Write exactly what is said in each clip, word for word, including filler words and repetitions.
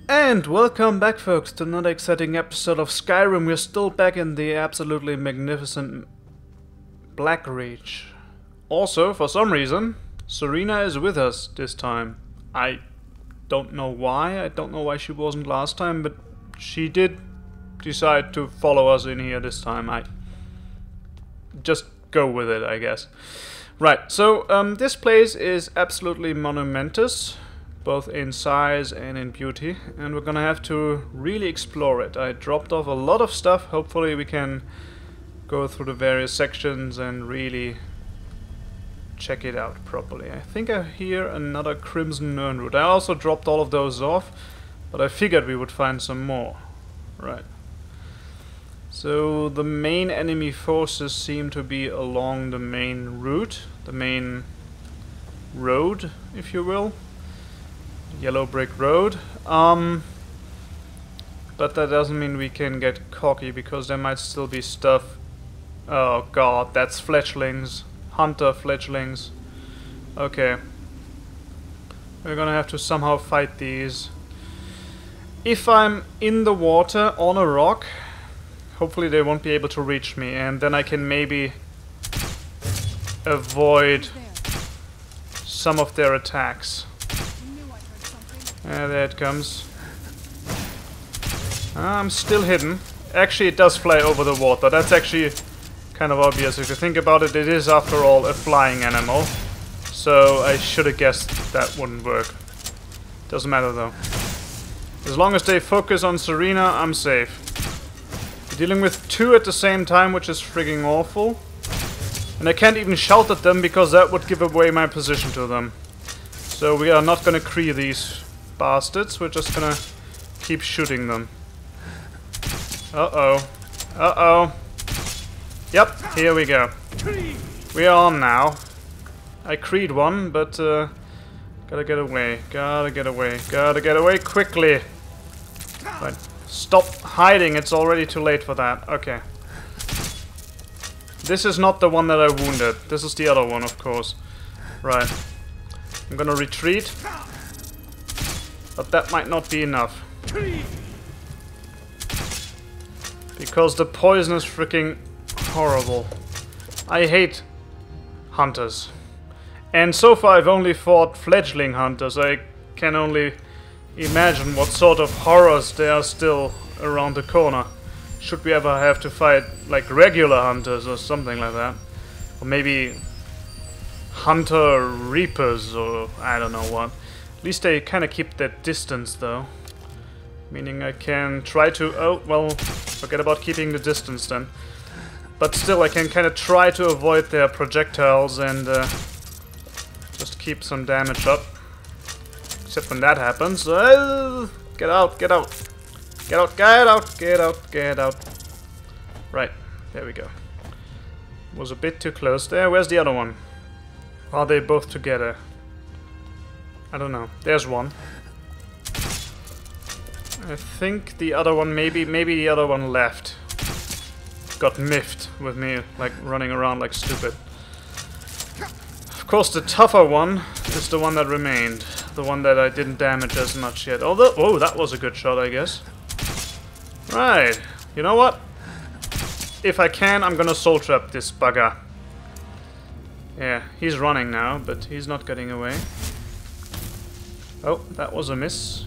And welcome back, folks, to another exciting episode of Skyrim. We're still back in the absolutely magnificent Blackreach. Also, for some reason, Serena is with us this time. I don't know why. I don't know why she wasn't last time, but she did decide to follow us in here this time. I just go with it, I guess. Right, so um, this place is absolutely monumentous, both in size and in beauty, and we're gonna have to really explore it. I dropped off a lot of stuff. Hopefully we can go through the various sections and really check it out properly. I think I hear another Crimson Nirnroot. I also dropped all of those off, but I figured we would find some more. Right. So the main enemy forces seem to be along the main route, the main road, if you will. Yellow brick road. Um, but that doesn't mean we can get cocky, because there might still be stuff. Oh god, that's fledglings. Hunter fledglings. Okay. We're gonna have to somehow fight these. If I'm in the water on a rock, hopefully they won't be able to reach me, and then I can maybe avoid some of their attacks. Ah, there it comes. Ah, I'm still hidden. Actually, it does fly over the water. That's actually kind of obvious. If you think about it, it is, after all, a flying animal. So I should have guessed that wouldn't work. Doesn't matter, though. As long as they focus on Serena, I'm safe. Dealing with two at the same time, which is frigging awful. And I can't even shout at them, because that would give away my position to them. So we are not gonna Cree these bastards, we're just gonna keep shooting them. Uh-oh. Uh-oh. Yep, here we go. We are on now. I Creed one, but uh, gotta get away, gotta get away, gotta get away quickly. Right. Stop hiding, it's already too late for that. Okay. This is not the one that I wounded. This is the other one, of course. Right. I'm gonna retreat. But that might not be enough. Because the poison is freaking horrible. I hate hunters. And so far I've only fought fledgling hunters. I can only imagine what sort of horrors there are still around the corner. Should we ever have to fight like regular hunters or something like that. Or maybe hunter reapers, or I don't know what. At least they kind of keep that distance, though. Meaning I can try to... Oh, well, forget about keeping the distance then. But still, I can kind of try to avoid their projectiles and uh, just keep some damage up. Except when that happens. Uh, get out, get out. Get out, get out, get out, get out. Right, there we go. Was a bit too close there. Where's the other one? Are they both together? I don't know. There's one. I think the other one, maybe, maybe the other one left. Got miffed with me, like, running around like stupid. Of course, the tougher one is the one that remained. The one that I didn't damage as much yet. Although, oh, that was a good shot, I guess. Right. You know what? If I can, I'm gonna soul trap this bugger. Yeah, he's running now, but he's not getting away. Oh, that was a miss.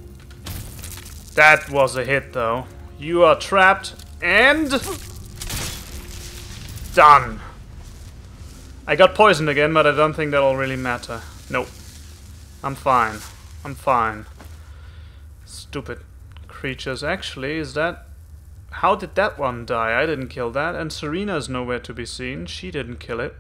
That was a hit, though. You are trapped and... done. I got poisoned again, but I don't think that'll really matter. Nope. I'm fine. I'm fine. Stupid creatures. Actually, is that... How did that one die? I didn't kill that, and Serena's nowhere to be seen. She didn't kill it.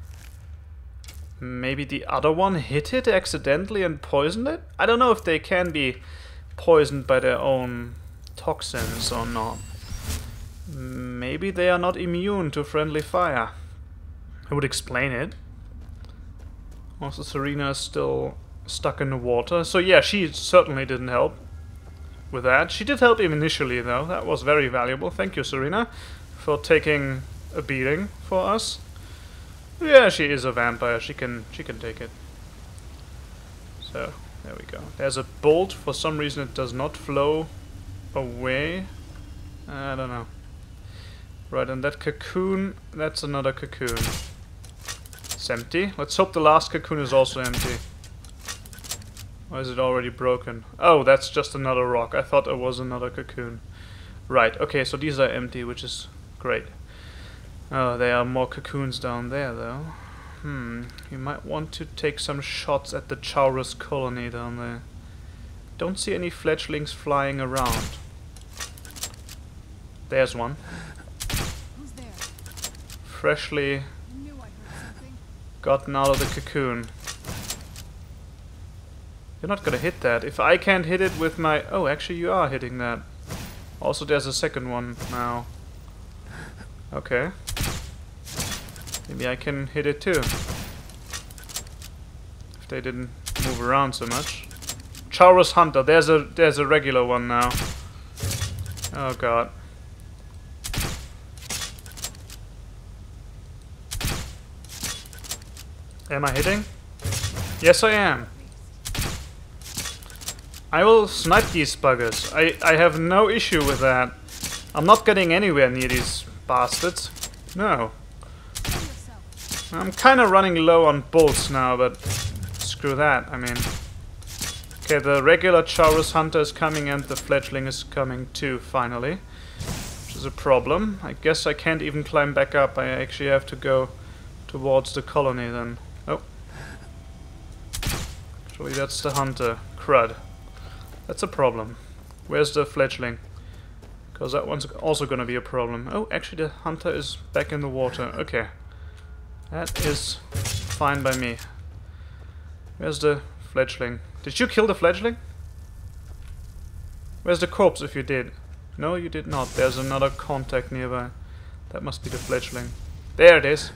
Maybe the other one hit it accidentally and poisoned it? I don't know if they can be poisoned by their own toxins or not. Maybe they are not immune to friendly fire. I would explain it. Also, Serena is still stuck in the water. So yeah, she certainly didn't help with that. She did help him initially, though. That was very valuable. Thank you, Serena, for taking a beating for us. Yeah, she is a vampire. She can she can take it. So There we go. There's a bolt. For some reason it does not flow away. I don't know. Right, and that cocoon, that's another cocoon. It's empty. Let's hope the last cocoon is also empty. Or is it already broken? Oh, that's just another rock. I thought it was another cocoon. Right, okay, so these are empty, which is great. Oh, there are more cocoons down there, though. Hmm, you might want to take some shots at the Chaurus colony down there. Don't see any fledglings flying around. There's one. Who's there? Freshly I knew I heard something. gotten out of the cocoon. You're not gonna hit that. If I can't hit it with my... Oh, actually you are hitting that. Also there's a second one now. Okay. Maybe I can hit it too. If they didn't move around so much. Chaurus Hunter. There's a there's a regular one now. Oh god. Am I hitting? Yes, I am. I will snipe these buggers. I, I have no issue with that. I'm not getting anywhere near these bastards. No. I'm kind of running low on bolts now, but screw that, I mean. Okay, the regular Chaurus Hunter is coming and the fledgling is coming too, finally. Which is a problem. I guess I can't even climb back up. I actually have to go towards the colony then. Oh. Actually, that's the hunter. Crud. That's a problem. Where's the fledgling? Because that one's also gonna be a problem. Oh, actually the hunter is back in the water. Okay. That is fine by me. Where's the fledgling? Did you kill the fledgling? Where's the corpse if you did? No, you did not. There's another contact nearby. That must be the fledgling. There it is.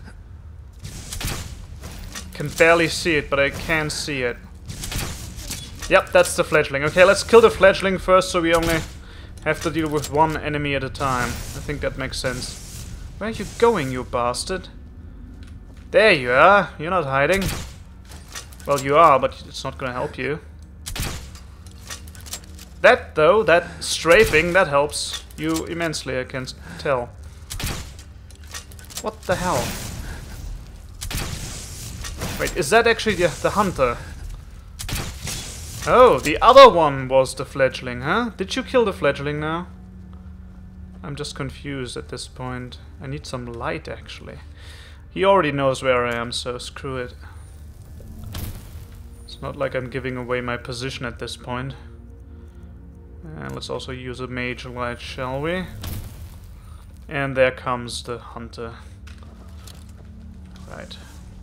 Can barely see it, but I can see it. Yep, that's the fledgling. Okay, let's kill the fledgling first so we only have to deal with one enemy at a time. I think that makes sense. Where are you going, you bastard? There you are. You're not hiding. Well, you are, but it's not gonna help you. That, though, that strafing, that helps you immensely, I can tell. What the hell? Wait, is that actually the, the hunter? Oh, the other one was the fledgling, huh? Did you kill the fledgling now? I'm just confused at this point. I need some light, actually. He already knows where I am, so screw it. It's not like I'm giving away my position at this point. And let's also use a mage light, shall we? And there comes the hunter. Right.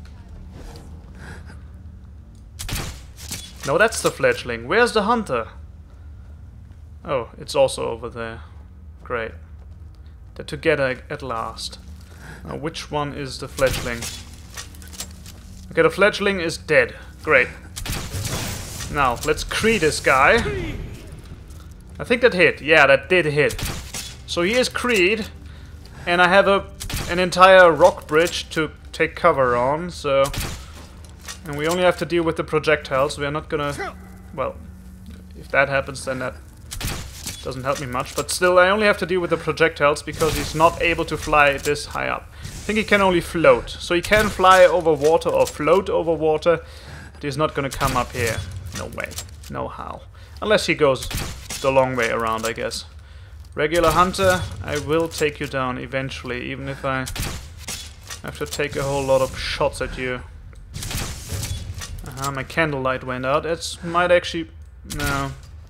No, that's the fledgling. Where's the hunter? Oh, it's also over there. Great. They're together at last. Now, which one is the fledgling? Okay, the fledgling is dead. Great. Now, let's Cree this guy. I think that hit. Yeah, that did hit. So he is Creed, and I have a an entire rock bridge to take cover on, so... And we only have to deal with the projectiles. We are not gonna... Well, if that happens, then that doesn't help me much. But still, I only have to deal with the projectiles because he's not able to fly this high up. I think he can only float. So he can fly over water or float over water, but he's not gonna come up here. No way. No how. Unless he goes the long way around, I guess. Regular hunter, I will take you down eventually, even if I have to take a whole lot of shots at you. Uh-huh, my candlelight went out. It might actually... No.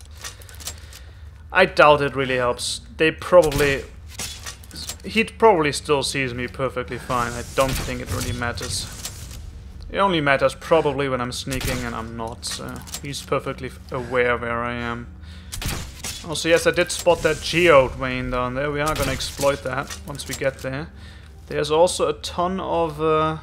I doubt it really helps. They probably... He probably still sees me perfectly fine. I don't think it really matters. It only matters probably when I'm sneaking, and I'm not, so... He's perfectly aware where I am. Also, yes, I did spot that geode vein down there. We are gonna exploit that once we get there. There's also a ton of... Uh...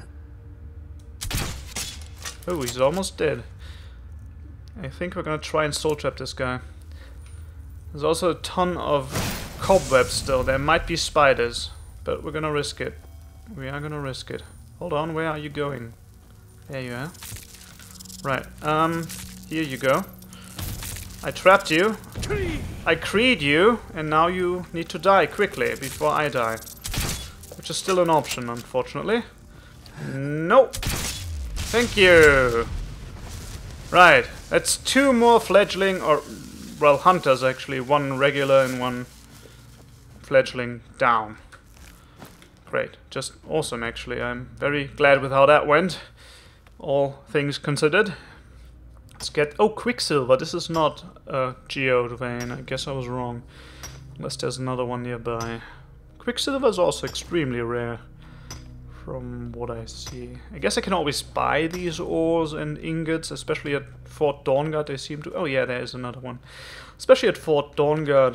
Oh, he's almost dead. I think we're gonna try and soul trap this guy. There's also a ton of cobwebs still. There might be spiders, but we're gonna risk it. We are gonna risk it. Hold on, where are you going? There you are. Right, um, Here you go. I trapped you. I creed you, and now you need to die quickly before I die. Which is still an option, unfortunately. Nope. Thank you. Right, that's two more fledgling, or, well, hunters actually. One regular and one fledgling down. Great, just awesome actually. I'm very glad with how that went. All things considered. Let's get... Oh, Quicksilver. This is not a geode vein. I guess I was wrong. Unless there's another one nearby. Quicksilver is also extremely rare. From what I see. I guess I can always buy these ores and ingots, especially at Fort Dawnguard. They seem to... Oh yeah, there is another one. Especially at Fort Dawnguard.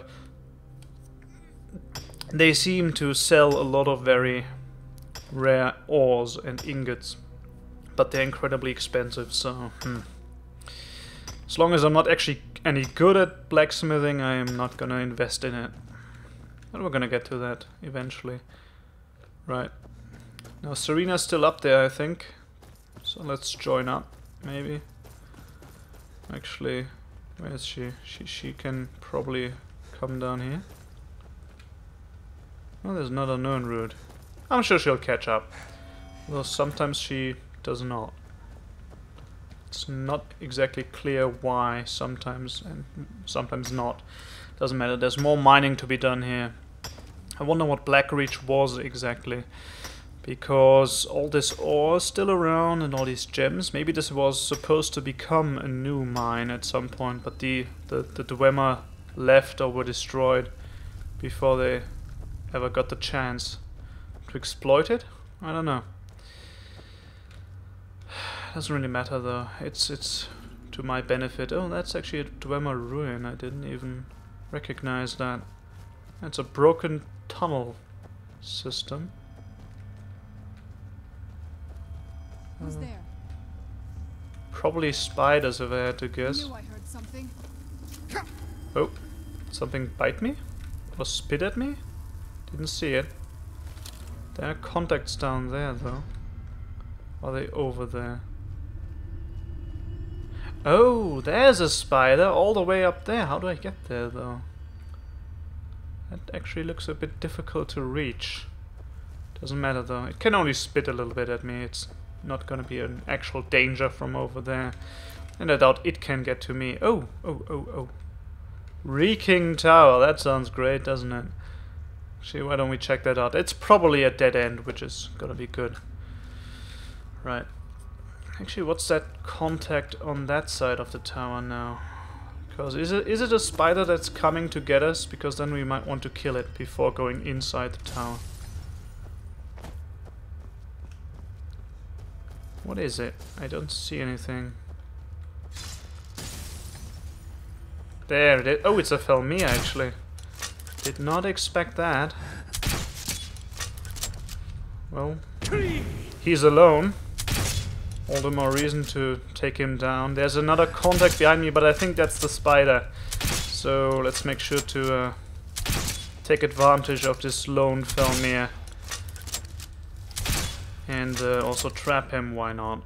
They seem to sell a lot of very rare ores and ingots. But they're incredibly expensive, so... Hmm. As long as I'm not actually any good at blacksmithing, I am not gonna invest in it. But we're gonna get to that eventually. Right. Now Serena's still up there, I think. So let's join up, maybe. Actually, where is she? She she can probably come down here. Oh, there's another known route. I'm sure she'll catch up. Though sometimes she does not. It's not exactly clear why sometimes and sometimes not. Doesn't matter, there's more mining to be done here. I wonder what Blackreach was exactly. Because all this ore is still around and all these gems. Maybe this was supposed to become a new mine at some point, but the, the, the Dwemer left or were destroyed before they ever got the chance to exploit it? I don't know. Doesn't really matter though. It's it's to my benefit. Oh, that's actually a Dwemer ruin. I didn't even recognize that. It's a broken tunnel system. Who's Uh, there? Probably spiders, if I had to guess. I knew I heard something. Oh, something bite me? Or spit at me? Didn't see it. There are contacts down there though. Are they over there? Oh, there's a spider all the way up there. How do I get there though? That actually looks a bit difficult to reach. Doesn't matter though. It can only spit a little bit at me. It's not gonna be an actual danger from over there. And I doubt it can get to me. Oh, oh, oh, oh. Reeking Tower. That sounds great, doesn't it? Actually, why don't we check that out? It's probably a dead end, which is gonna be good. Right. Actually, what's that contact on that side of the tower now? Because is it is it a spider that's coming to get us? Because then we might want to kill it before going inside the tower. What is it? I don't see anything. There it is. Oh, it's a Falmer actually. Did not expect that. Well, he's alone. All the more reason to take him down. There's another contact behind me, but I think that's the spider. So let's make sure to uh, take advantage of this lone Falmer. And uh, also trap him, why not?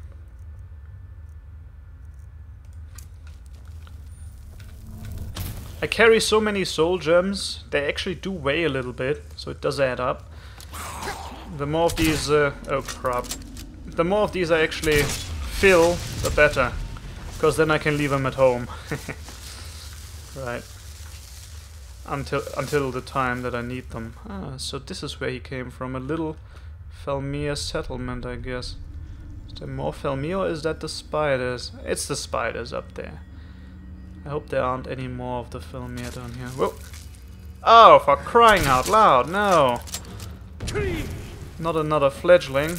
I carry so many soul gems, they actually do weigh a little bit, so it does add up. The more of these, uh, oh crap. The more of these I actually fill, the better. Because then I can leave them at home. Right. Until until the time that I need them. Ah, so this is where he came from, a little Falmer settlement, I guess. Is there more Falmer or is that the spiders? It's the spiders up there. I hope there aren't any more of the Falmer down here. Whoa! Oh, for crying out loud, no! Not another fledgling.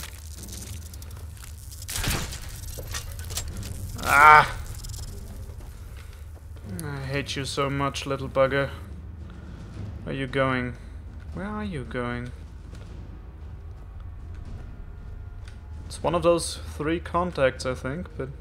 Ah! I hate you so much, little bugger. Where are you going? Where are you going? It's one of those three contacts, I think, but...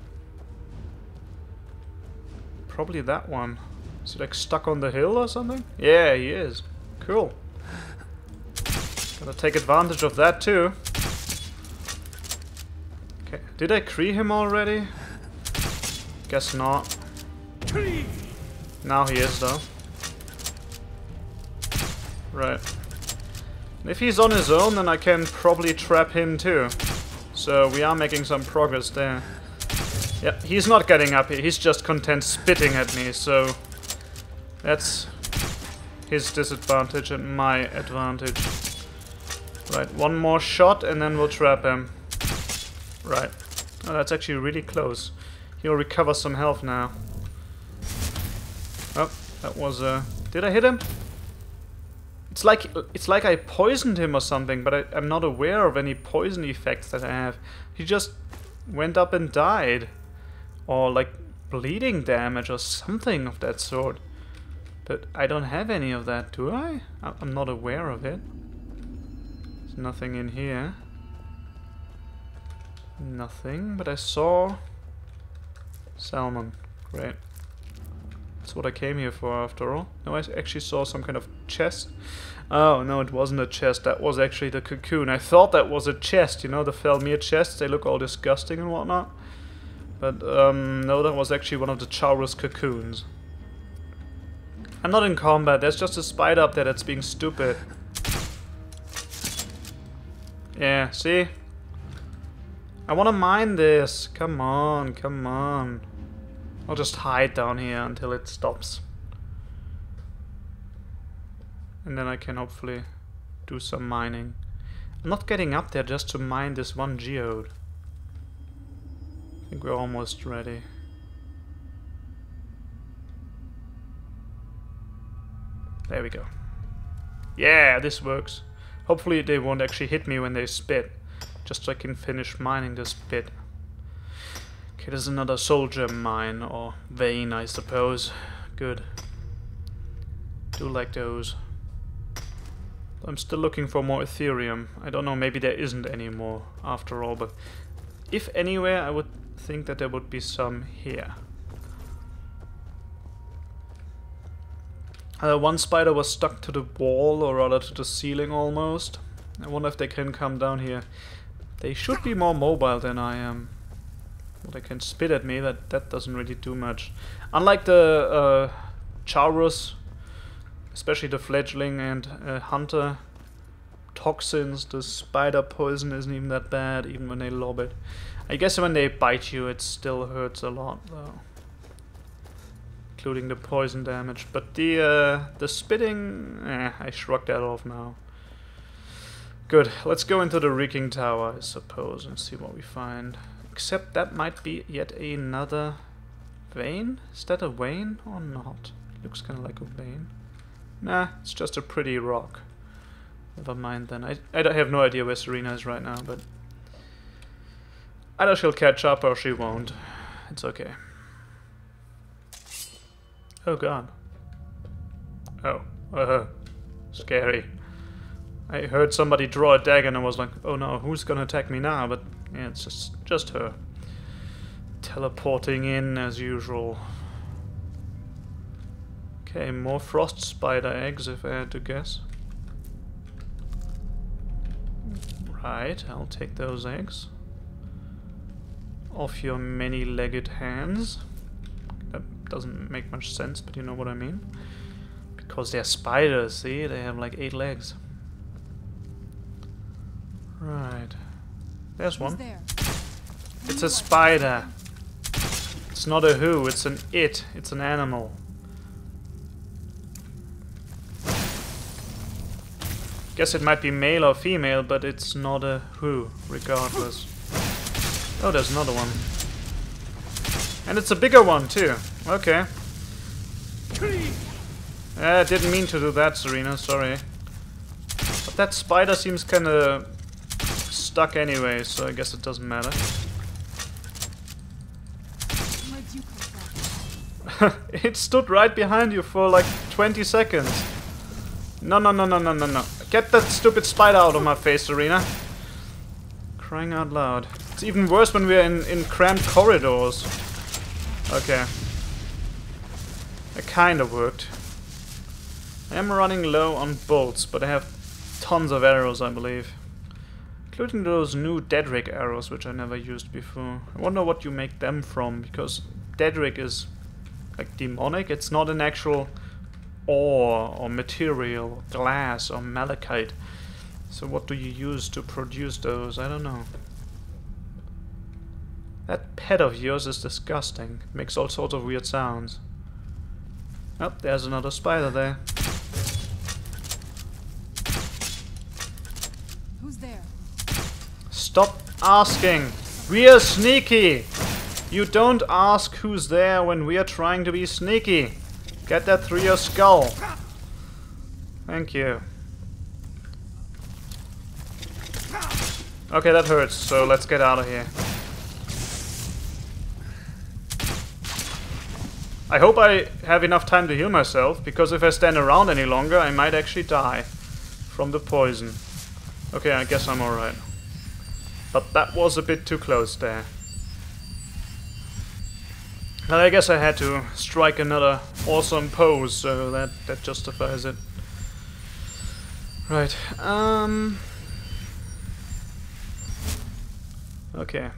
probably that one. Is he like stuck on the hill or something? Yeah, he is. Cool. Gotta take advantage of that too. Okay, did I cree him already? Guess not. Now he is, though. Right. If he's on his own, then I can probably trap him too. So we are making some progress there. Yep, he's not getting up here. He's just content spitting at me, so that's his disadvantage and my advantage. Right, one more shot and then we'll trap him. Right. Oh, that's actually really close. He'll recover some health now. Oh, that was uh did I hit him? It's like it's like I poisoned him or something, but I, I'm not aware of any poison effects that I have. He just went up and died. Or like bleeding damage or something of that sort. But I don't have any of that, do I? I'm not aware of it. There's nothing in here. Nothing, but I saw salmon. Great. That's what I came here for after all. No, I actually saw some kind of chest. Oh, no, it wasn't a chest. That was actually the cocoon. I thought that was a chest, you know, the Falmer chests. They look all disgusting and whatnot. But, um, no, that was actually one of the Chaurus cocoons. I'm not in combat. There's just a spider up there that's being stupid. Yeah, see? I want to mine this. Come on, come on. I'll just hide down here until it stops. And then I can hopefully do some mining. I'm not getting up there just to mine this one geode. I think we're almost ready. There we go. Yeah, this works. Hopefully they won't actually hit me when they spit. Just so I can finish mining this bit. Okay, there's another soldier mine, or vein, I suppose. Good. Do like those. I'm still looking for more Ethereum. I don't know, maybe there isn't any more after all, but if anywhere, I would think that there would be some here. Uh, one spider was stuck to the wall, or rather to the ceiling almost. I wonder if they can come down here. They should be more mobile than I am. Well, they can spit at me, but that doesn't really do much. Unlike the uh, Chaurus, especially the fledgling and uh, hunter toxins, the spider poison isn't even that bad, even when they lob it. I guess when they bite you, it still hurts a lot, though. Including the poison damage. But the uh, the spitting, eh, I shrug that off now. Good. Let's go into the Reeking Tower, I suppose, and see what we find. Except that might be yet another vein. Is that a vein or not? It looks kind of like a vein. Nah, it's just a pretty rock. Never mind then. I I don't have no idea where Serena is right now, but either she'll catch up or she won't. It's okay. Oh god. Oh. Uh, scary. I heard somebody draw a dagger and I was like, oh no, who's gonna attack me now? But yeah, it's just, just her. Teleporting in as usual. Okay, more frost spider eggs if I had to guess. Right, I'll take those eggs. Off your many-legged hands. That doesn't make much sense, but you know what I mean. Because they're spiders, see? They have like eight legs. Right. There's one. There? It's a spider. It's not a who, it's an it. It's an animal. Guess it might be male or female, but it's not a who, regardless. Oh, there's another one. And it's a bigger one, too. Okay. I didn't mean to do that, Serena, sorry. But that spider seems kinda stuck anyway, so I guess it doesn't matter. Where'd you come from? It stood right behind you for like twenty seconds. No, no, no, no, no, no, no. Get that stupid spider out of my face, Serena. Crying out loud. It's even worse when we're in, in cramped corridors. Okay. It kinda worked. I am running low on bolts, but I have tons of arrows, I believe. Including those new Deadrick arrows, which I never used before. I wonder what you make them from, because Daedric is like demonic. It's not an actual ore or material, glass or malachite. So what do you use to produce those? I don't know. That pet of yours is disgusting. Makes all sorts of weird sounds. Oh, there's another spider there. Who's there? Stop asking! We are sneaky! You don't ask who's there when we are trying to be sneaky. Get that through your skull. Thank you. Okay, that hurts, so let's get out of here. I hope I have enough time to heal myself, because if I stand around any longer, I might actually die from the poison. Okay, I guess I'm alright. But that was a bit too close there. But I guess I had to strike another awesome pose, so that, that justifies it. Right, um... okay.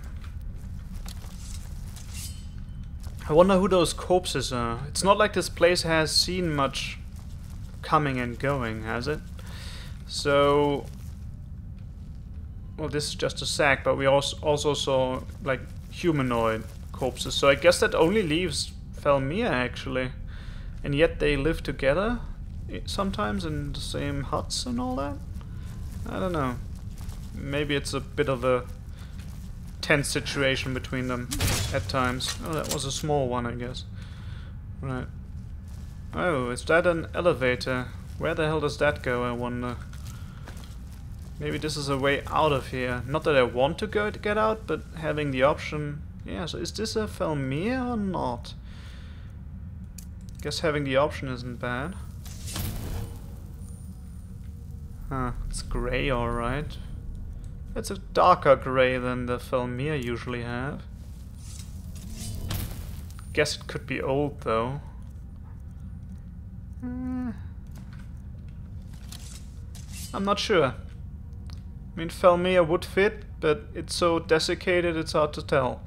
I wonder who those corpses are. It's not like this place has seen much coming and going, has it? So... well, this is just a sack, but we also, also saw, like, humanoid corpses. So I guess that only leaves Falmer, actually. And yet they live together sometimes in the same huts and all that? I don't know. Maybe it's a bit of a tense situation between them at times. Oh, that was a small one, I guess. Right. Oh, is that an elevator? Where the hell does that go, I wonder? Maybe this is a way out of here. Not that I want to go to get out, but having the option... yeah, so is this a Falmer or not? Guess having the option isn't bad. Huh, it's grey, alright. It's a darker grey than the Falmer usually have. Guess it could be old, though. Hmm. I'm not sure. I mean, Falmer would fit, but it's so desiccated it's hard to tell.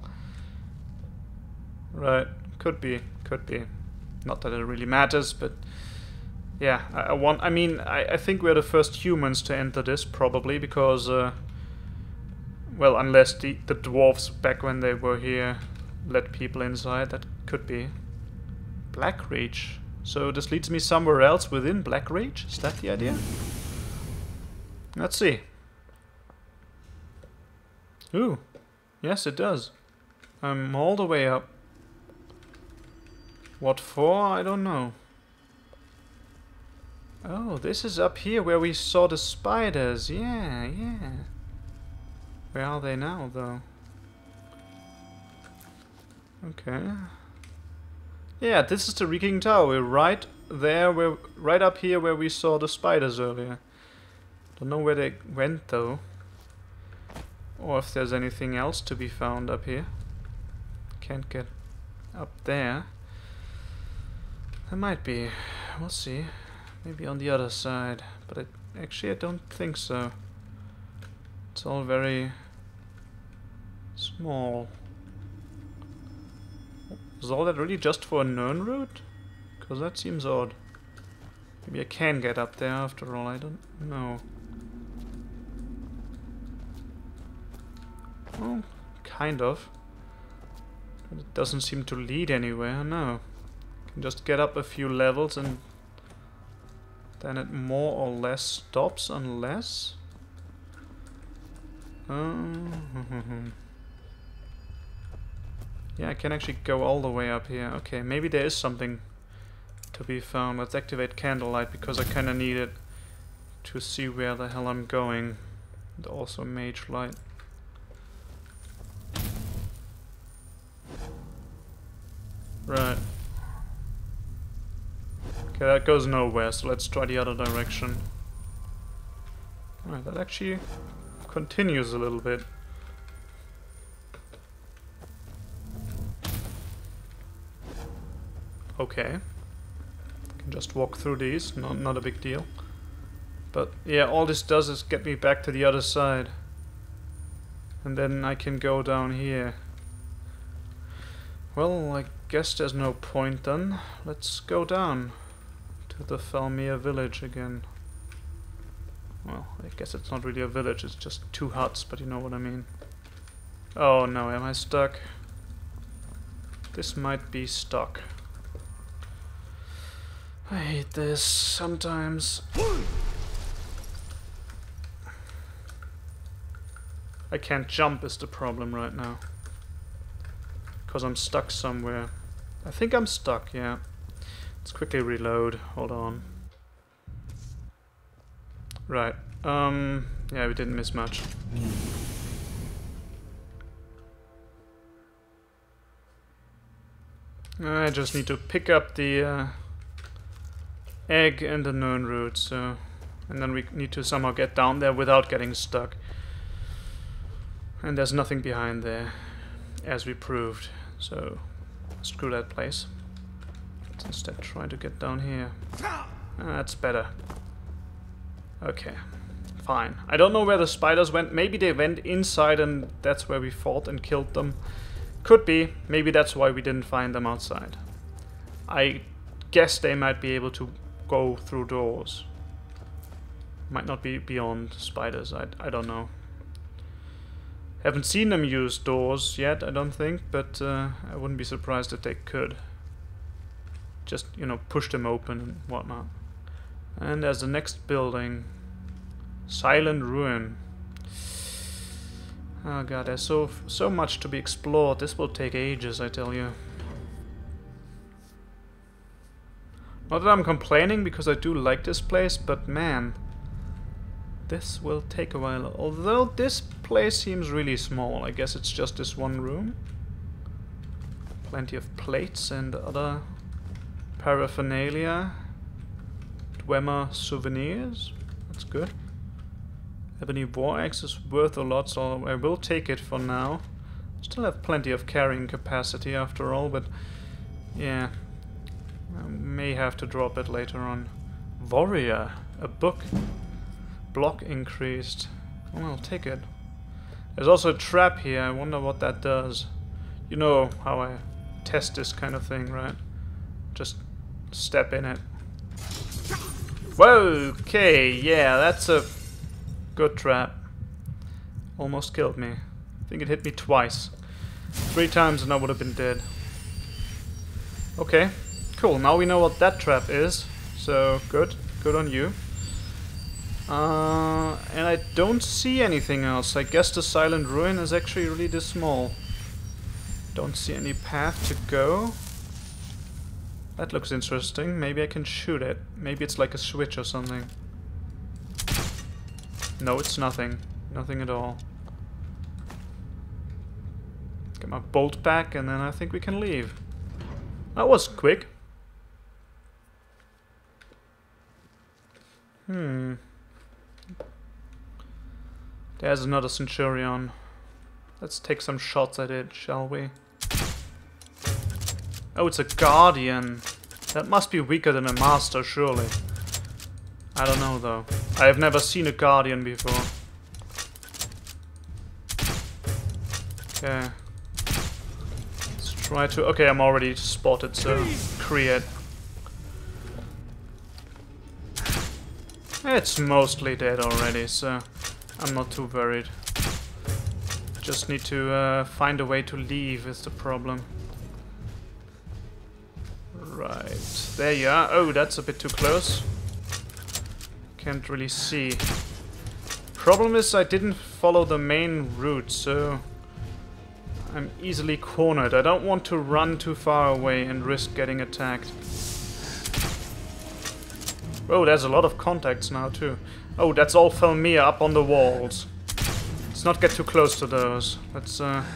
Right, could be, could be. Not that it really matters, but yeah, I, I want. I mean, I, I think we're the first humans to enter this, probably because, uh, well, unless the the dwarves back when they were here let people inside, that could be. Blackreach. So this leads me somewhere else within Blackreach. Is that the idea? Let's see. Ooh, yes, it does. I'm all the way up. What for? I don't know. Oh, this is up here where we saw the spiders. Yeah, yeah. Where are they now, though? Okay. Yeah, this is the Reeking Tower. We're right there, where, right up here where we saw the spiders earlier. Don't know where they went, though. Or if there's anything else to be found up here. Can't get up there. There might be. We'll see. Maybe on the other side. But it, actually I don't think so. It's all very small. Is all that really just for a Nern route? Because that seems odd. Maybe I can get up there after all. I don't know. Well, kind of. But it doesn't seem to lead anywhere, no. Can just get up a few levels and then it more or less stops, unless... Um, yeah, I can actually go all the way up here. Okay, maybe there is something to be found. Let's activate candlelight, because I kinda need it to see where the hell I'm going. And also mage light. Right. Okay, that goes nowhere, so let's try the other direction. Alright, that actually continues a little bit. Okay. Can just walk through these, not, not a big deal. But yeah, all this does is get me back to the other side. And then I can go down here. Well, I guess there's no point then. Let's go down to the Falmer village again. Well, I guess it's not really a village, it's just two huts, but you know what I mean. Oh no, am I stuck? This might be stuck. I hate this sometimes. I can't jump is the problem right now. Because I'm stuck somewhere. I think I'm stuck, yeah. Let's quickly reload. Hold on. Right. Um, yeah, we didn't miss much. I just need to pick up the uh, egg and the known root, so... And then we need to somehow get down there without getting stuck. And there's nothing behind there, as we proved. So, screw that place. Let's instead try to get down here. Ah, that's better. Okay, fine. I don't know where the spiders went. Maybe they went inside and that's where we fought and killed them. Could be. Maybe that's why we didn't find them outside. I guess they might be able to go through doors. Might not be beyond spiders. I, I don't know. Haven't seen them use doors yet, I don't think, but uh, I wouldn't be surprised if they could. Just, you know, push them open and whatnot. And there's the next building. Silent Ruin. Oh god, there's so, so much to be explored. This will take ages, I tell you. Not that I'm complaining, because I do like this place, but man... This will take a while. Although this place seems really small. I guess it's just this one room. Plenty of plates and other paraphernalia. Dwemer souvenirs. That's good. Ebony war axe is worth a lot, so I will take it for now. Still have plenty of carrying capacity after all, but yeah. I may have to drop it later on. Warrior. A book. Block increased. Oh, I'll take it. There's also a trap here. I wonder what that does. You know how I test this kind of thing, right? Just step in it. Whoa, okay, yeah, that's a good trap. Almost killed me. I think it hit me twice. Three times and I would have been dead. Okay, cool. Now we know what that trap is. So, good. Good on you. Uh, and I don't see anything else. I guess the Silent Ruin is actually really this small. Don't see any path to go. That looks interesting. Maybe I can shoot it. Maybe it's like a switch or something. No, it's nothing. Nothing at all. Get my bolt back and then I think we can leave. That was quick. Hmm. There's another Centurion. Let's take some shots at it, shall we? Oh, it's a Guardian. That must be weaker than a Master, surely. I don't know, though. I have never seen a Guardian before. Okay. Let's try to... Okay, I'm already spotted, so... Create. It's mostly dead already, so... I'm not too worried. Just need to uh, find a way to leave is the problem. Right, there you are. Oh, that's a bit too close. Can't really see. Problem is I didn't follow the main route, so I'm easily cornered. I don't want to run too far away and risk getting attacked. Oh, there's a lot of contacts now too. Oh, that's all Falmer up on the walls. Let's not get too close to those. Let's, uh...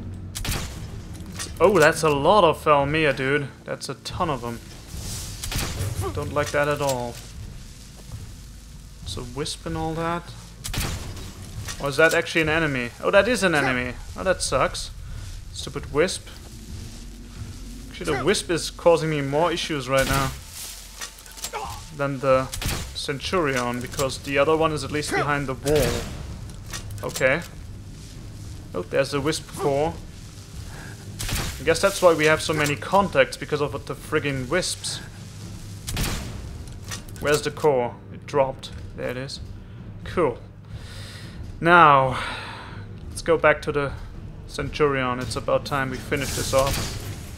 Oh, that's a lot of Falmer, dude. That's a ton of them. Don't like that at all. It's a wisp and all that. Or is that actually an enemy? Oh, that is an enemy. Oh, that sucks. Stupid wisp. Actually, the wisp is causing me more issues right now than the Centurion, because the other one is at least behind the wall. Okay. Oh, there's a wisp core. I guess that's why we have so many contacts, because of the friggin' wisps. Where's the core? It dropped. There it is. Cool. Now, let's go back to the Centurion. It's about time we finish this off.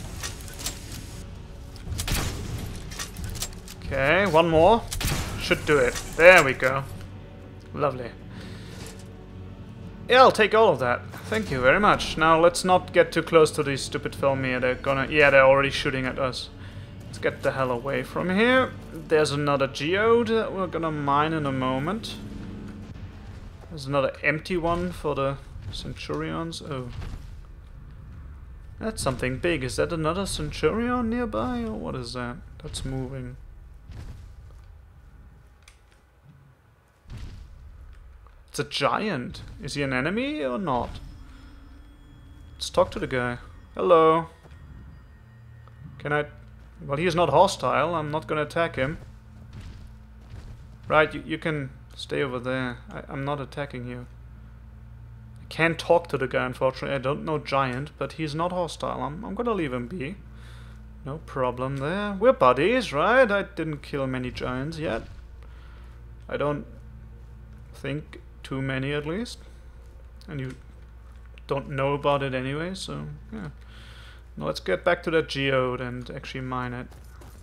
Okay, one more. Should do it. There we go. Lovely. Yeah, I'll take all of that. Thank you very much. Now let's not get too close to these stupid Falmer. They're gonna... Yeah, they're already shooting at us. Let's get the hell away from here. There's another geode that we're gonna mine in a moment. There's another empty one for the Centurions. Oh. That's something big. Is that another Centurion nearby? Or what is that? That's moving. It's a giant. Is he an enemy or not? Let's talk to the guy. Hello. Can I... Well, he is not hostile. I'm not gonna attack him. Right, you, you can stay over there. I, I'm not attacking you. I can't talk to the guy, unfortunately. I don't know giant, but he's not hostile. I'm, I'm gonna leave him be. No problem there. We're buddies, right? I didn't kill many giants yet. I don't think too many, at least. And you don't know about it anyway, so yeah. Now let's get back to that geode and actually mine it.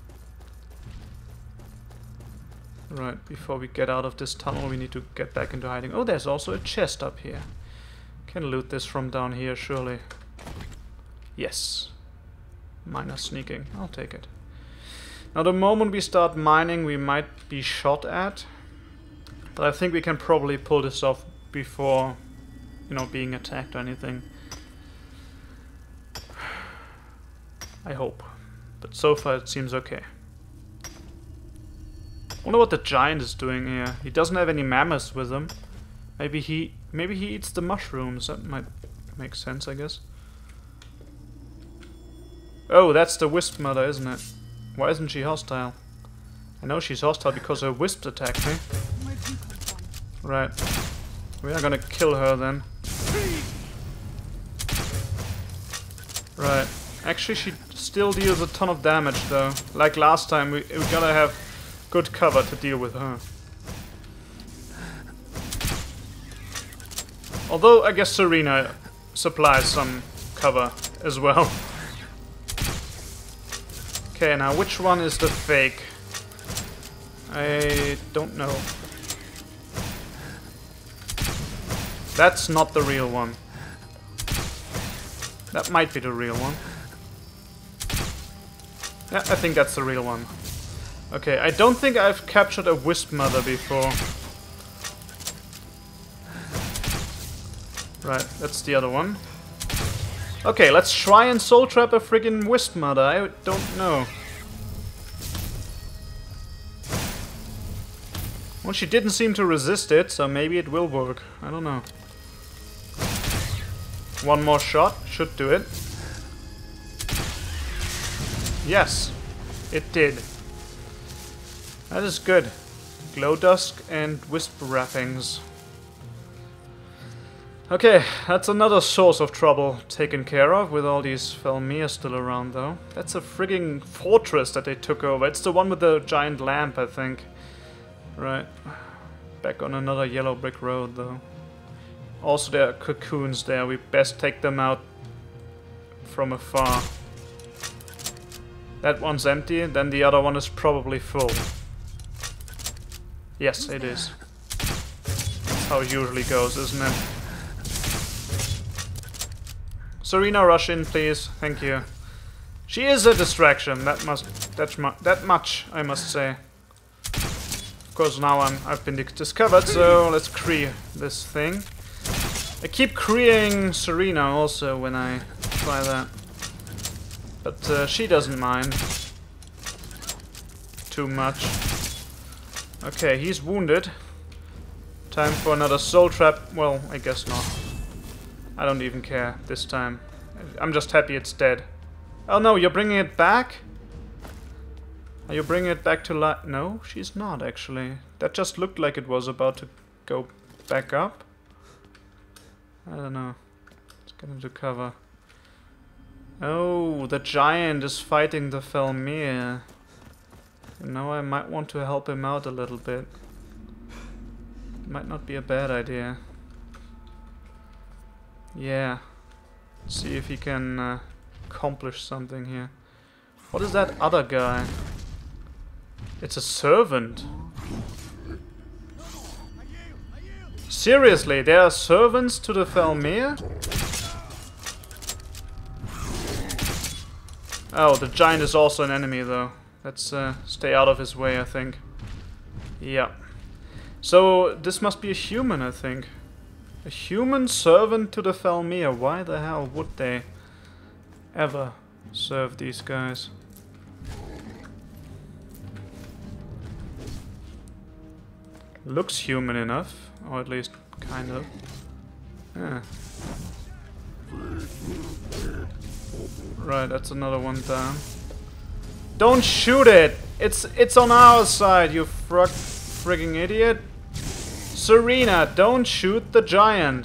Right, before we get out of this tunnel we need to get back into hiding. Oh, there's also a chest up here. Can loot this from down here, surely. Yes. Miner sneaking. I'll take it. Now the moment we start mining we might be shot at. But I think we can probably pull this off before, you know, being attacked or anything. I hope. But so far it seems okay. Wonder what the giant is doing here. He doesn't have any mammoths with him. Maybe he maybe he eats the mushrooms. That might make sense, I guess. Oh, that's the wisp mother, isn't it? Why isn't she hostile? I know she's hostile because her wisps attacked me. Right. We are gonna kill her then. Right. Actually, she still deals a ton of damage though. Like last time, we, we gotta have good cover to deal with her. Although, I guess Serena supplies some cover as well. Okay, now which one is the fake? I don't know. That's not the real one. That might be the real one. Yeah, I think that's the real one. Okay, I don't think I've captured a wisp mother before. Right, that's the other one. Okay, let's try and soul trap a friggin' wisp mother. I don't know. Well, she didn't seem to resist it, so maybe it will work. I don't know. One more shot should do it. Yes, it did. That is good. Glow dusk and wisp wrappings. Okay, that's another source of trouble taken care of with all these Falmer still around though. That's a frigging fortress that they took over. It's the one with the giant lamp, I think. Right. Back on another yellow brick road though. Also there are cocoons there. We best take them out from afar. That one's empty, then the other one is probably full. Yes, it is. That's how it usually goes, isn't it? Serena, rush in, please. Thank you. She is a distraction. That must. That, mu that much, I must say. Of course, now I'm. I've been discovered. So let's clear this thing. I keep creating Serena also when I try that, but uh, she doesn't mind too much. Okay, he's wounded. Time for another soul trap. Well, I guess not. I don't even care this time. I'm just happy it's dead. Oh no, you're bringing it back? Are you bringing it back to life? No, she's not actually. That just looked like it was about to go back up. I don't know. Let's get into cover. Oh, the giant is fighting the Falmer. And now I might want to help him out a little bit. Might not be a bad idea. Yeah. Let's see if he can uh, accomplish something here. What is that other guy? It's a servant. Seriously, there are servants to the Falmer? Oh, the giant is also an enemy though. Let's uh, stay out of his way, I think. Yeah. So, this must be a human, I think. A human servant to the Falmer. Why the hell would they ever serve these guys? Looks human enough, or at least kind of. Yeah. Right, that's another one down. Don't shoot it! It's it's on our side, you frog frigging idiot! Serena, don't shoot the giant!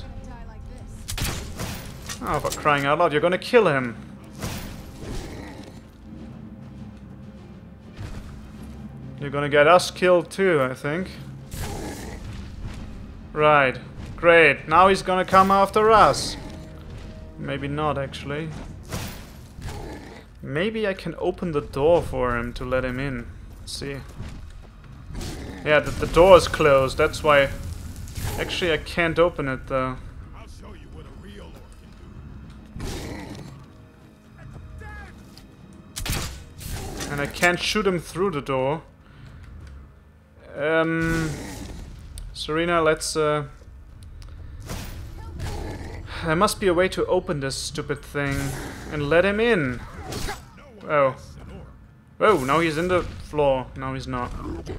Oh, for crying out loud, you're gonna kill him! You're gonna get us killed too, I think. Right, great. Now he's gonna come after us. Maybe not, actually. Maybe I can open the door for him to let him in. Let's see. Yeah, the, the door is closed. That's why. Actually, I can't open it though. I'll show you what a real orc can do. And I can't shoot him through the door. Um, Serena, let's. Uh, there must be a way to open this stupid thing and let him in. Oh. Oh, now he's in the floor. No, he's not.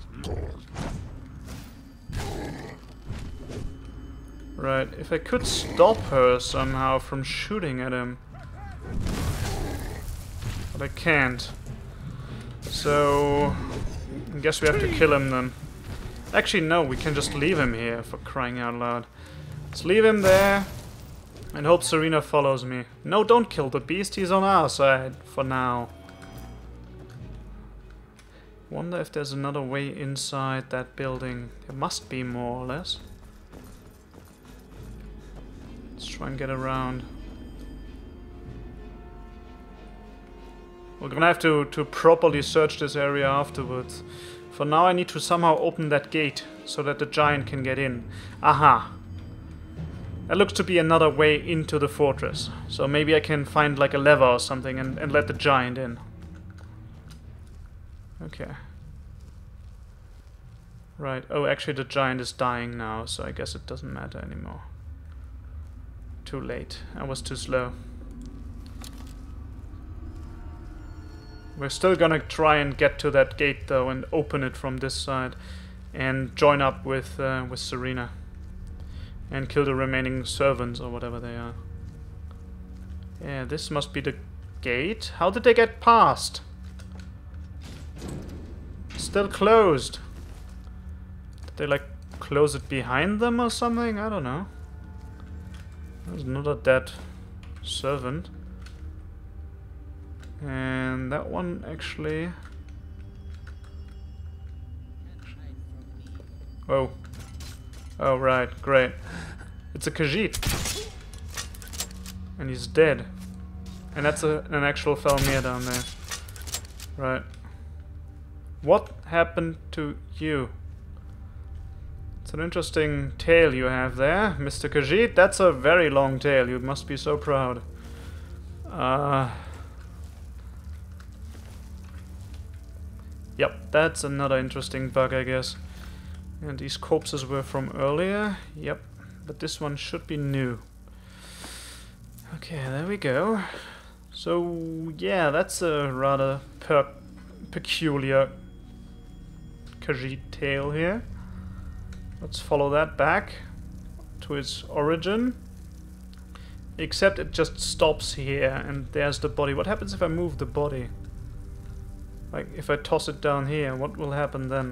Right, if I could stop her somehow from shooting at him. But I can't. So, I guess we have to kill him then. Actually, no, we can just leave him here, for crying out loud. Let's leave him there and hope Serena follows me. No, don't kill the beast, he's on our side for now. Wonder if there's another way inside that building. There must be, more or less. Let's try and get around. We're gonna have to, to properly search this area afterwards. For now I need to somehow open that gate so that the giant can get in. Aha! That looks to be another way into the fortress. So maybe I can find like a lever or something and, and let the giant in. Okay. Right. Oh, actually the giant is dying now, so I guess it doesn't matter anymore. Too late. I was too slow. We're still gonna try and get to that gate though and open it from this side and join up with uh, with Serena and kill the remaining servants or whatever they are. Yeah, this must be the gate. How did they get past? Still closed. Did they like close it behind them or something? I don't know. There's another dead servant. And that one actually... Oh. Oh, right. Great. It's a Khajiit. And he's dead. And that's a, an actual Falmer down there. Right. What happened to you? It's an interesting tail you have there, Mister Khajiit. That's a very long tail. You must be so proud. Uh... Yep, that's another interesting bug, I guess. And these corpses were from earlier. Yep, but this one should be new. Okay, there we go. So, yeah, that's a rather per peculiar Khajiit tail here. Let's follow that back to its origin. Except it just stops here, and there's the body. What happens if I move the body? Like, if I toss it down here, what will happen then?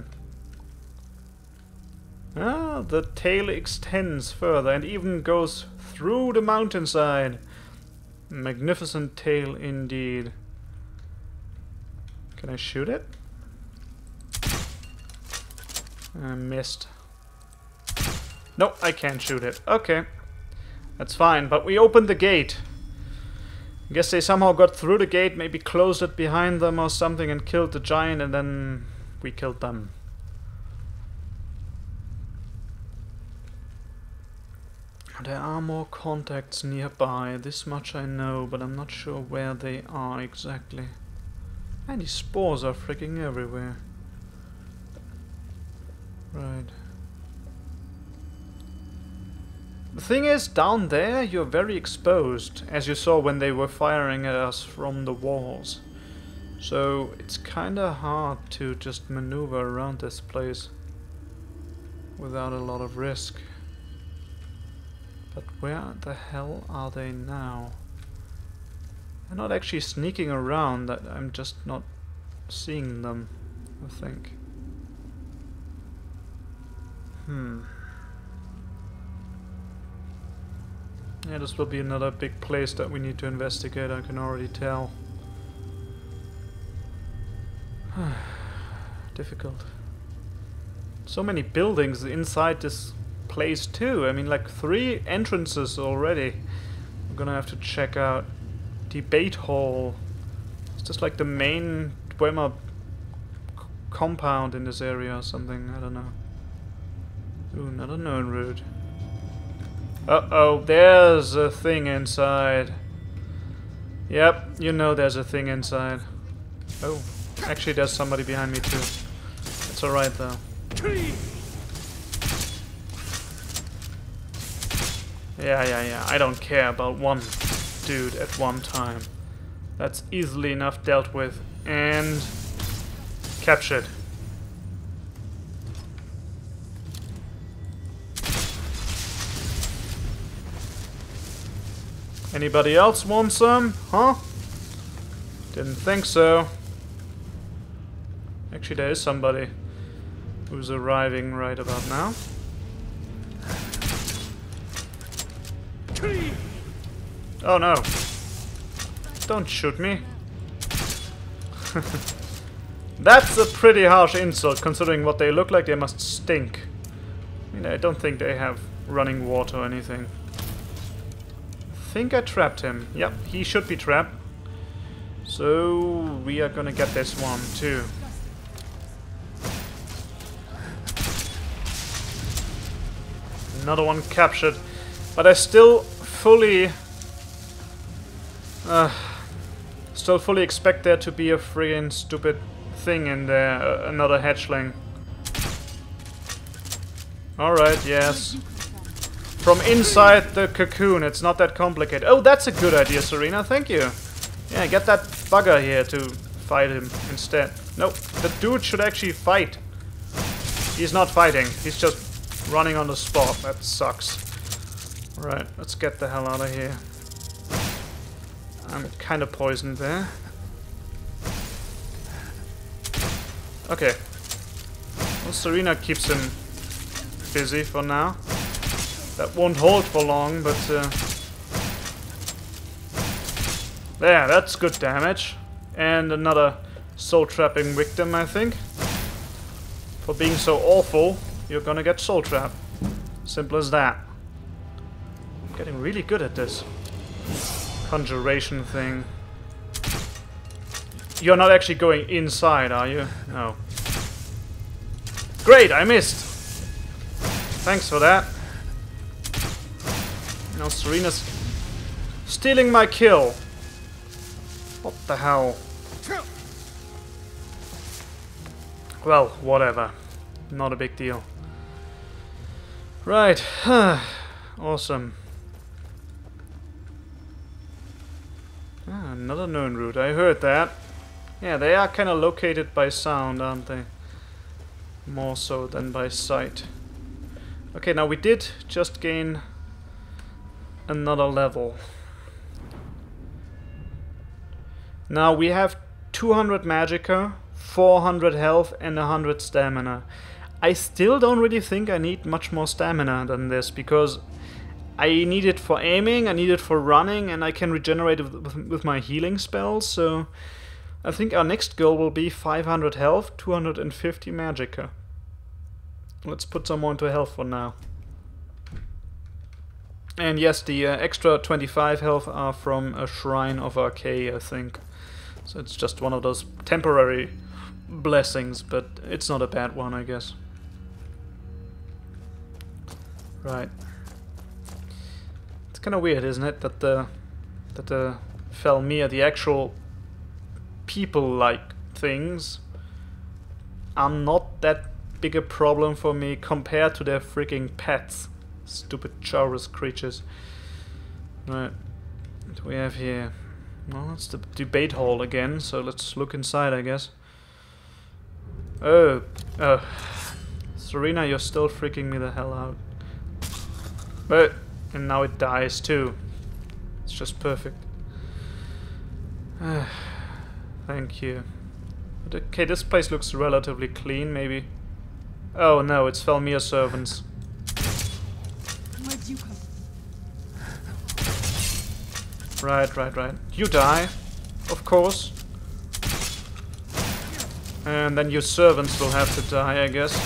Ah, the tail extends further and even goes through the mountainside. Magnificent tail indeed. Can I shoot it? I missed. Nope, I can't shoot it. Okay. That's fine, but we opened the gate. I guess they somehow got through the gate, maybe closed it behind them or something and killed the giant, and then we killed them. There are more contacts nearby, this much I know, but I'm not sure where they are exactly. And these spores are freaking everywhere. Right. The thing is, down there you're very exposed, as you saw when they were firing at us from the walls. So it's kinda hard to just maneuver around this place without a lot of risk. But where the hell are they now? They're not actually sneaking around, that I'm just not seeing them, I think. Hmm. Yeah, this will be another big place that we need to investigate, I can already tell. Difficult. So many buildings inside this place too. I mean, like three entrances already. I'm gonna have to check out. Debate hall. It's just like the main Dwemer compound in this area or something. I don't know. Ooh, another known route. Uh-oh, there's a thing inside. Yep, you know there's a thing inside. Oh, actually there's somebody behind me too. It's alright though. Yeah, yeah, yeah. I don't care about one dude at one time. That's easily enough dealt with. And captured. Anybody else want some? Huh? Didn't think so. Actually, there is somebody who's arriving right about now. Oh no. Don't shoot me. That's a pretty harsh insult, considering what they look like. They must stink. I mean, I don't think they have running water or anything. I think I trapped him. Yep, he should be trapped. So we are gonna get this one too. Another one captured. But I still fully... Uh, still fully expect there to be a friggin' stupid thing in there. Uh, another hatchling. Alright, yes. From inside the cocoon, it's not that complicated. Oh, that's a good idea, Serena, thank you. Yeah, get that bugger here to fight him instead. Nope, the dude should actually fight. He's not fighting, he's just running on the spot. That sucks. Right, let's get the hell out of here. I'm kind of poisoned there. Okay. Well, Serena keeps him busy for now. That won't hold for long, but... Uh, there, that's good damage. And another soul-trapping victim, I think. For being so awful, you're gonna get soul-trapped. Simple as that. I'm getting really good at this conjuration thing. You're not actually going inside, are you? No. Great, I missed! Thanks for that. Now Serena's stealing my kill. What the hell? Well, whatever. Not a big deal. Right. Awesome. Ah, another known route. I heard that. Yeah, they are kind of located by sound, aren't they? More so than by sight. Okay, now we did just gain another level. Now we have two hundred magicka, four hundred health and one hundred stamina. I still don't really think I need much more stamina than this, because I need it for aiming, I need it for running, and I can regenerate it with, with my healing spells, so I think our next goal will be five hundred health, two hundred fifty magicka. Let's put some more into health for now. And yes, the uh, extra twenty-five health are from a Shrine of Arcade, I think. So it's just one of those temporary blessings, but it's not a bad one, I guess. Right. It's kind of weird, isn't it, that the that the Falmer, the actual people-like things, are not that big a problem for me compared to their freaking pets. Stupid Chaurus creatures. Right. What do we have here? Well, it's the debate hall again, so let's look inside, I guess. Oh. Oh. Serena, you're still freaking me the hell out. But, and now it dies too. It's just perfect. Thank you. But okay, this place looks relatively clean, maybe. Oh no, it's Falmer servants. Where'd you come? Right, right, right. You die, of course. And then your servants will have to die, I guess.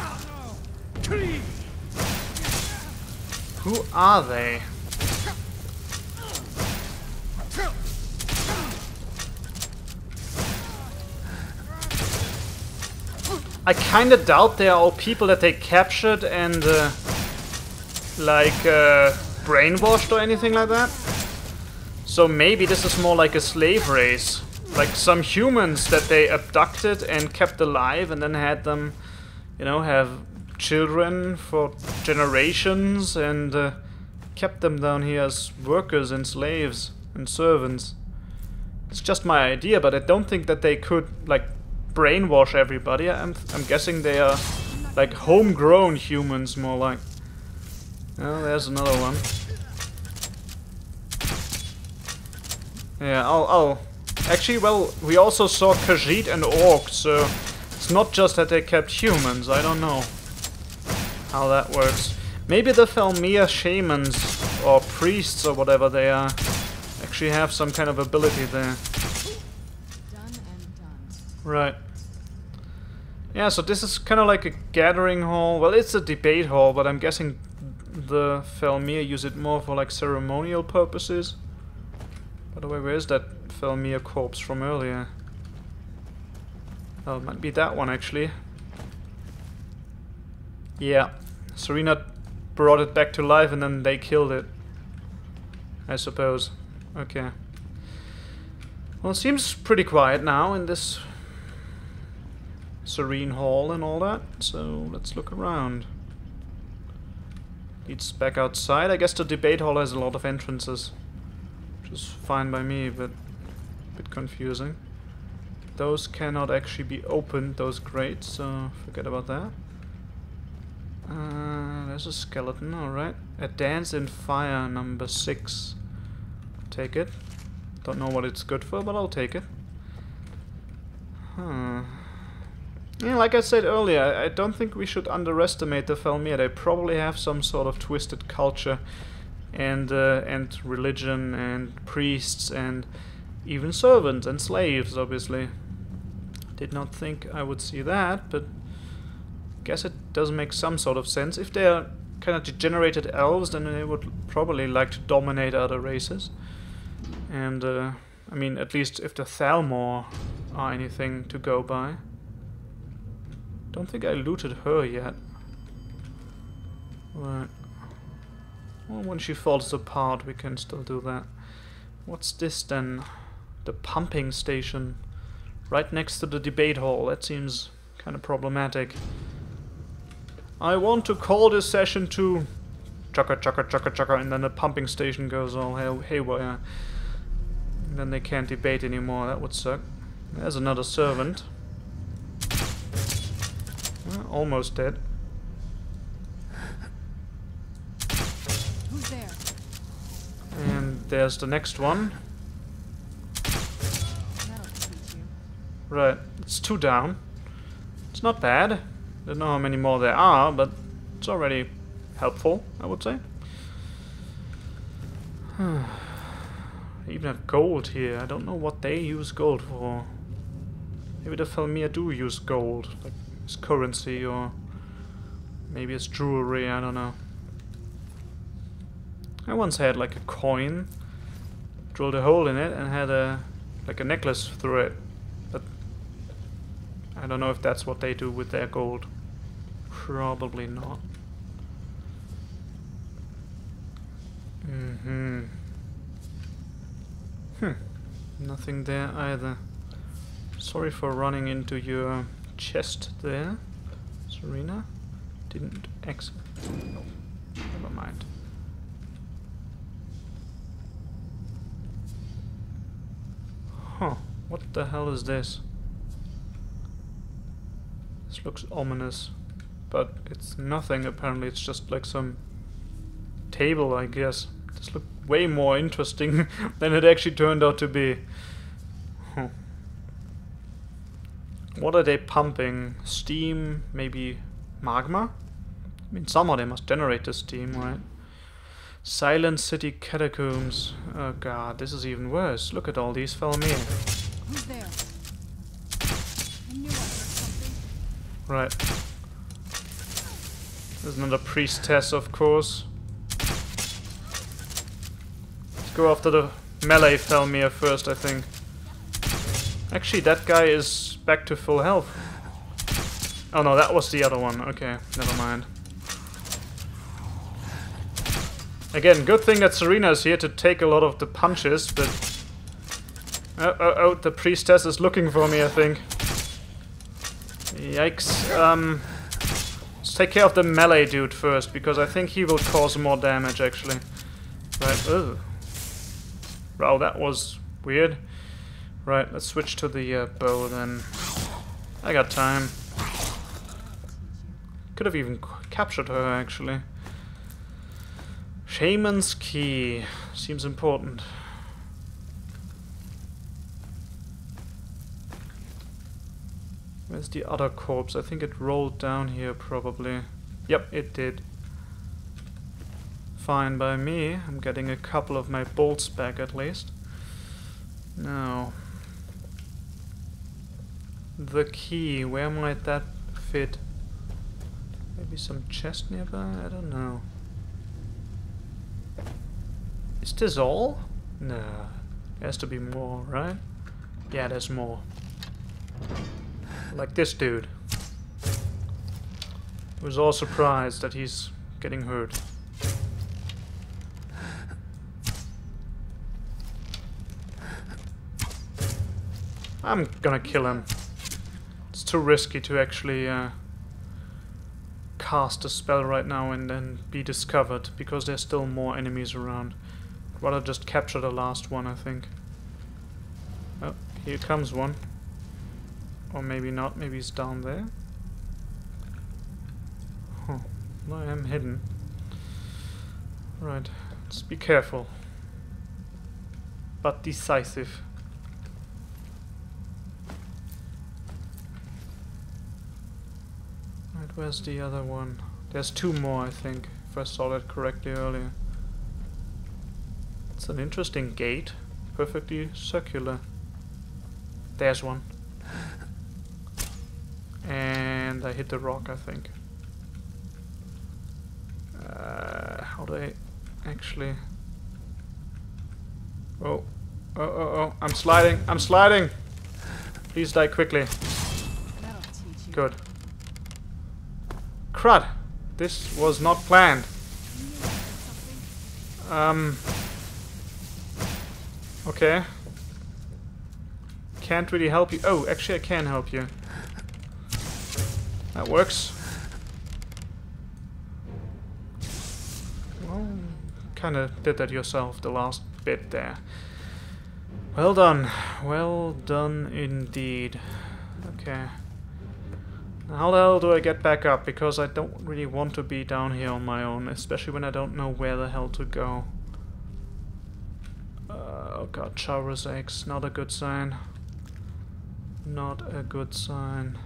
Who are they? I kinda doubt they are all people that they captured and uh, like uh, brainwashed or anything like that. So maybe this is more like a slave race. Like some humans that they abducted and kept alive and then had them, you know, have children for generations and uh, kept them down here as workers and slaves and servants. It's just my idea, but I don't think that they could like brainwash everybody. I'm, I'm guessing they are like homegrown humans, more like. Oh, there's another one. Yeah, I'll, I'll... Actually, well, we also saw Khajiit and Orcs, so it's not just that they kept humans. I don't know how that works. Maybe the Falmer shamans or priests or whatever they are actually have some kind of ability there. Done and done. Right. Yeah, so this is kind of like a gathering hall. Well, it's a debate hall, but I'm guessing the Falmer use it more for like ceremonial purposes. By the way, where is that Falmer corpse from earlier? Oh, it might be that one actually. Yeah, Serena brought it back to life and then they killed it, I suppose. Okay. Well, it seems pretty quiet now in this serene hall and all that, so let's look around. Leads back outside. I guess the debate hall has a lot of entrances, which is fine by me, but a bit confusing. Those cannot actually be opened, those grates, so forget about that. Uh, there's a skeleton, alright. A dance in fire, number six. Take it. Don't know what it's good for, but I'll take it. Huh. Yeah, like I said earlier, I don't think we should underestimate the Falmer. They probably have some sort of twisted culture and uh, and religion and priests and even servants and slaves, obviously. Did not think I would see that, but guess it does make some sort of sense. If they're kind of degenerated elves, then they would probably like to dominate other races. And, uh, I mean, at least if the Falmer are anything to go by. Don't think I looted her yet. Right. Well, when she falls apart, we can still do that. What's this then? The pumping station. Right next to the debate hall. That seems kind of problematic. I want to call this session to chugga chugga chugga chugga, and then the pumping station goes all hay haywire. And then they can't debate anymore. That would suck. There's another servant. Well, almost dead. Who's there? And there's the next one. That'll teach you. Right, it's two down. It's not bad. Don't know how many more there are, but it's already helpful, I would say. I even have gold here. I don't know what they use gold for. Maybe the Falmer do use gold, like as currency, or maybe as jewelry, I don't know. I once had like a coin, drilled a hole in it, and had a like a necklace through it. But I don't know if that's what they do with their gold. Probably not. Mm-hmm. Hmm. Nothing there either. Sorry for running into your chest there, Serena. Didn't ex- no. Never mind. Huh. What the hell is this? This looks ominous. But it's nothing apparently, it's just like some table, I guess. This looked way more interesting than it actually turned out to be. Huh. What are they pumping? Steam? Maybe magma? I mean, somehow they must generate the steam, right? Silent City Catacombs. Oh god, this is even worse. Look at all these Falmer. Who's there? I knew I heard something. Right. There's another priestess, of course. Let's go after the melee Falmer first, I think. Actually, that guy is back to full health. Oh no, that was the other one. Okay, never mind. Again, good thing that Serena is here to take a lot of the punches, but... Oh, oh, oh, the priestess is looking for me, I think. Yikes. Um, let's take care of the melee dude first, because I think he will cause more damage, actually. Right, oh. Wow, that was weird. Right, let's switch to the uh, bow then. I got time. Could have even captured her, actually. Shaman's key. Seems important. Where's the other corpse? I think it rolled down here, probably. Yep, it did. Fine by me. I'm getting a couple of my bolts back, at least. Now... the key. Where might that fit? Maybe some chest nearby? I don't know. Is this all? No. There has to be more, right? Yeah, there's more. Like this dude. Who's all surprised that he's getting hurt. I'm gonna kill him. It's too risky to actually uh, cast a spell right now and then be discovered, because there's still more enemies around. I'd rather just capture the last one, I think. Oh, here comes one. Or maybe not, maybe he's down there. Huh, I am hidden. Right, let's be careful. But decisive. Right, where's the other one? There's two more, I think, if I saw that correctly earlier. It's an interesting gate. Perfectly circular. There's one. And I hit the rock, I think. Uh, how do I actually... Oh. Oh, oh, oh. I'm sliding. I'm sliding! Please die quickly. That'll teach you. Good. Crud! This was not planned. Um... Okay. Can't really help you. Oh, actually I can help you. That works. Well, kinda did that yourself, the last bit there. Well done. Well done indeed. Okay. Now how the hell do I get back up? Because I don't really want to be down here on my own, especially when I don't know where the hell to go. Uh, oh god, Chaurus eggs. Not a good sign. Not a good sign.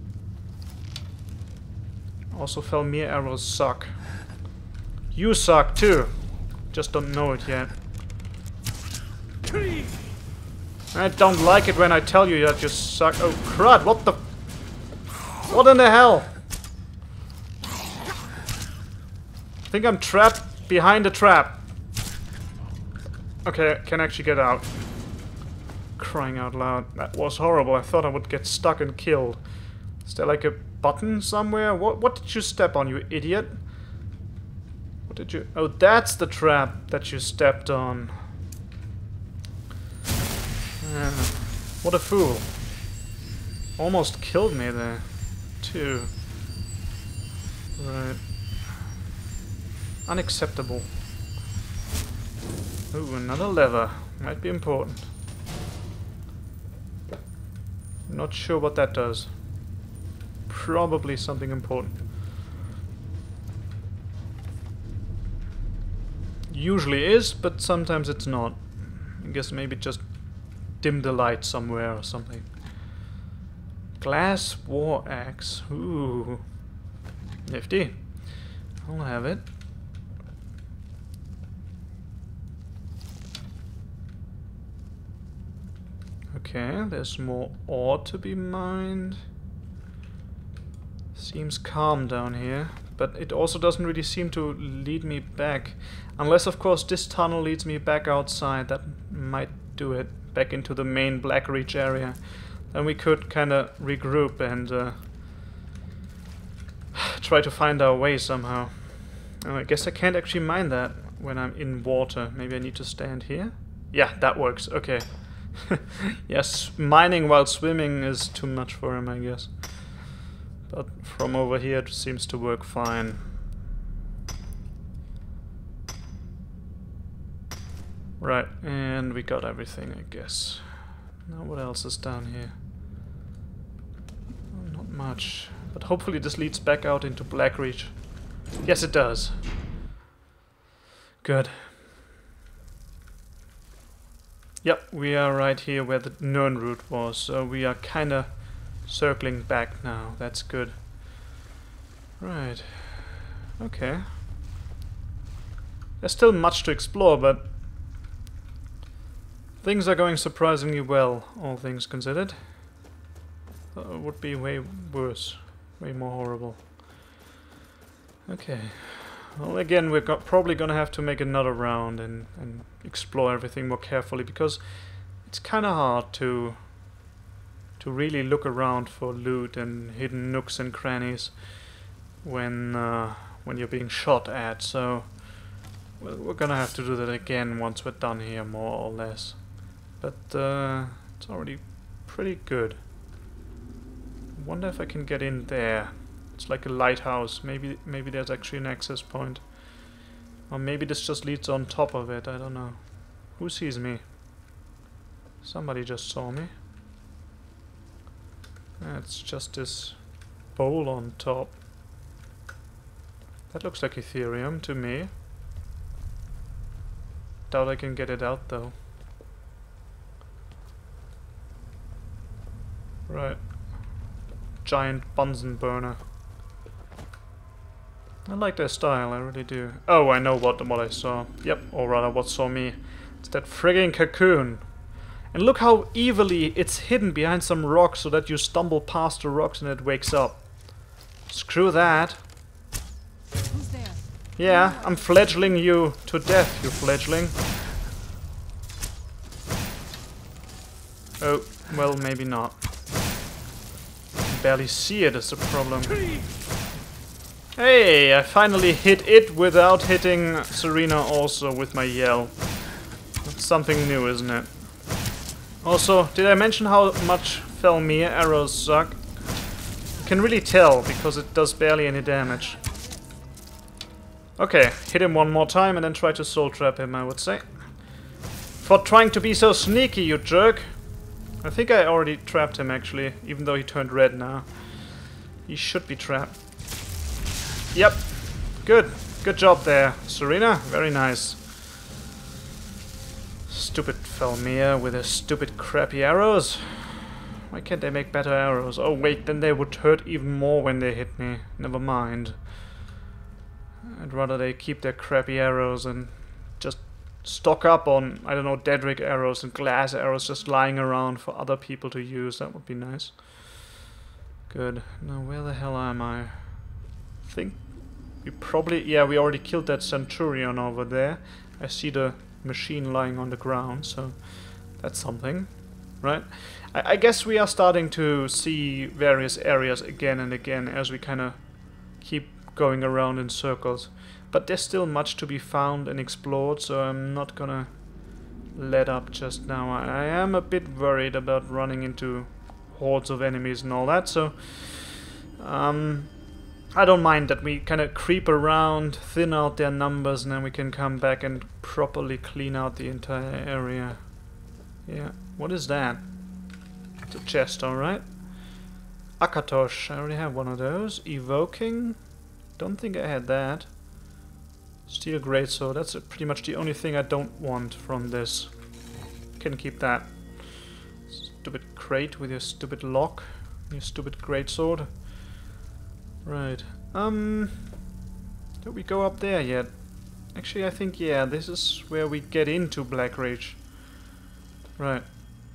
Also, Falmer arrows suck. You suck too. Just don't know it yet. I don't like it when I tell you that you suck. Oh crud, what the... What in the hell? I think I'm trapped behind a trap. Okay, I can actually get out. Crying out loud. That was horrible. I thought I would get stuck and killed. Is there like a button somewhere? What, what did you step on, you idiot? What did you... Oh, that's the trap that you stepped on. Uh, what a fool. Almost killed me there, too. Right. Unacceptable. Ooh, another lever. Might be important. Not sure what that does. Probably something important. Usually is, but sometimes it's not. I guess maybe just dim the light somewhere or something. Glass war axe. Ooh. Nifty. I'll have it. Okay, there's more ore to be mined. Seems calm down here, but it also doesn't really seem to lead me back. Unless, of course, this tunnel leads me back outside. That might do it. Back into the main Blackreach area. Then we could kind of regroup and uh, try to find our way somehow. Oh, I guess I can't actually mine that when I'm in water. Maybe I need to stand here? Yeah, that works. Okay. Yes, mining while swimming is too much for him, I guess. But from over here it seems to work fine. Right, and we got everything, I guess. Now what else is down here? Oh, not much. But hopefully this leads back out into Blackreach. Yes, it does. Good. Yep, we are right here where the Nern route was, so we are kinda circling back now. That's good. Right. Okay. There's still much to explore, but things are going surprisingly well, all things considered. Uh, would be way worse. Way more horrible. Okay. Well, again, we're go probably gonna have to make another round and, and explore everything more carefully, because it's kind of hard to to really look around for loot and hidden nooks and crannies when uh, when you're being shot at. So well, we're gonna have to do that again once we're done here, more or less. But uh, it's already pretty good. Wonder if I can get in there. It's like a lighthouse. Maybe maybe there's actually an access point. Or maybe this just leads on top of it. I don't know. Who sees me? Somebody just saw me. It's just this bowl on top. That looks like Ethereum to me. Doubt I can get it out though. Right. Giant Bunsen burner. I like their style, I really do. Oh, I know what what I saw. Yep, or rather what saw me. It's that frigging cocoon. And look how evilly it's hidden behind some rocks so that you stumble past the rocks and it wakes up. Screw that. Who's there? Yeah, I'm fledgling you to death, you fledgling. Oh, well, maybe not. Barely see it is the problem. Hey, I finally hit it without hitting Serena also with my yell. That's something new, isn't it? Also, did I mention how much Falmer arrows suck? You can really tell, because it does barely any damage. Okay, hit him one more time and then try to soul trap him, I would say. For trying to be so sneaky, you jerk! I think I already trapped him, actually, even though he turned red now. He should be trapped. Yep. Good. Good job there, Serena. Very nice. Stupid Falmer with his stupid crappy arrows. Why can't they make better arrows? Oh wait, then they would hurt even more when they hit me. Never mind. I'd rather they keep their crappy arrows and just stock up on, I don't know, Dedrick arrows and glass arrows just lying around for other people to use. That would be nice. Good. Now, where the hell am I? I think we probably... Yeah, we already killed that Centurion over there. I see the machine lying on the ground, so that's something, right? I, I guess we are starting to see various areas again and again as we kind of keep going around in circles. But there's still much to be found and explored, so I'm not gonna let up just now. I, I am a bit worried about running into hordes of enemies and all that, so um, I don't mind that we kind of creep around, thin out their numbers, and then we can come back and properly clean out the entire area. Yeah, what is that? It's a chest, alright. Akatosh, I already have one of those. Evoking? Don't think I had that. Steel greatsword, that's pretty much the only thing I don't want from this. Can keep that. Stupid crate with your stupid lock, your stupid greatsword. Right. Um. Did we go up there yet? Actually, I think yeah. This is where we get into Blackreach. Right.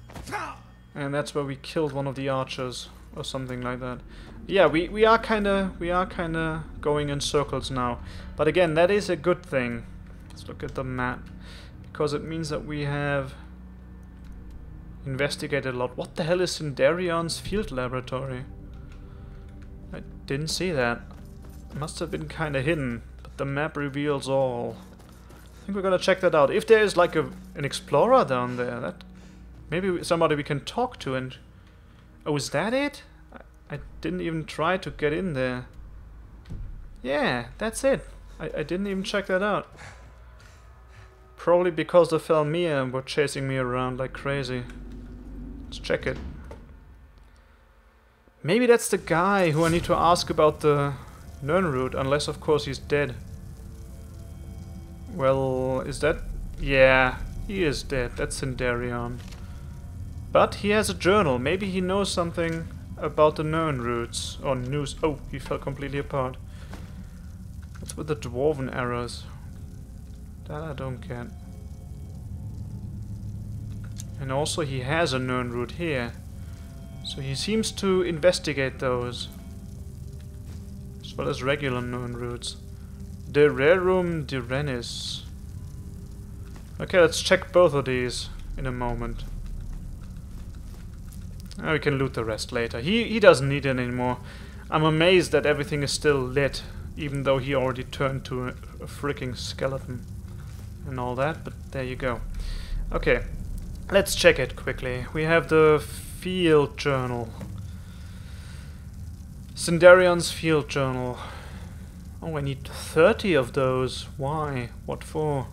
And that's where we killed one of the archers or something like that. Yeah, we we are kind of we are kind of going in circles now. But again, that is a good thing. Let's look at the map, because it means that we have investigated a lot. What the hell is Sindarion's field laboratory? I didn't see that. It must have been kind of hidden, but the map reveals all. I think we're gonna check that out. If there is like a an explorer down there, that maybe somebody we can talk to. And oh, is that it? I, I didn't even try to get in there. Yeah, that's it. I, I didn't even check that out. Probably because the Falmer were chasing me around like crazy. Let's check it. Maybe that's the guy who I need to ask about the Nirnroot, unless of course he's dead. Well, is that... Yeah, he is dead. That's Sindarion. But he has a journal. Maybe he knows something about the Nirnroots. Or news... Oh, he fell completely apart. What's with the dwarven arrows? That I don't get. And also he has a Nirnroot here. So he seems to investigate those. As well as regular Nirnroots. De Rerum de Renis. Okay, let's check both of these in a moment. Now we can loot the rest later. He, he doesn't need it anymore. I'm amazed that everything is still lit, even though he already turned to a, a freaking skeleton and all that, but there you go. Okay, let's check it quickly. We have the field journal. Sindarion's field journal. Oh, I need thirty of those. Why? What for?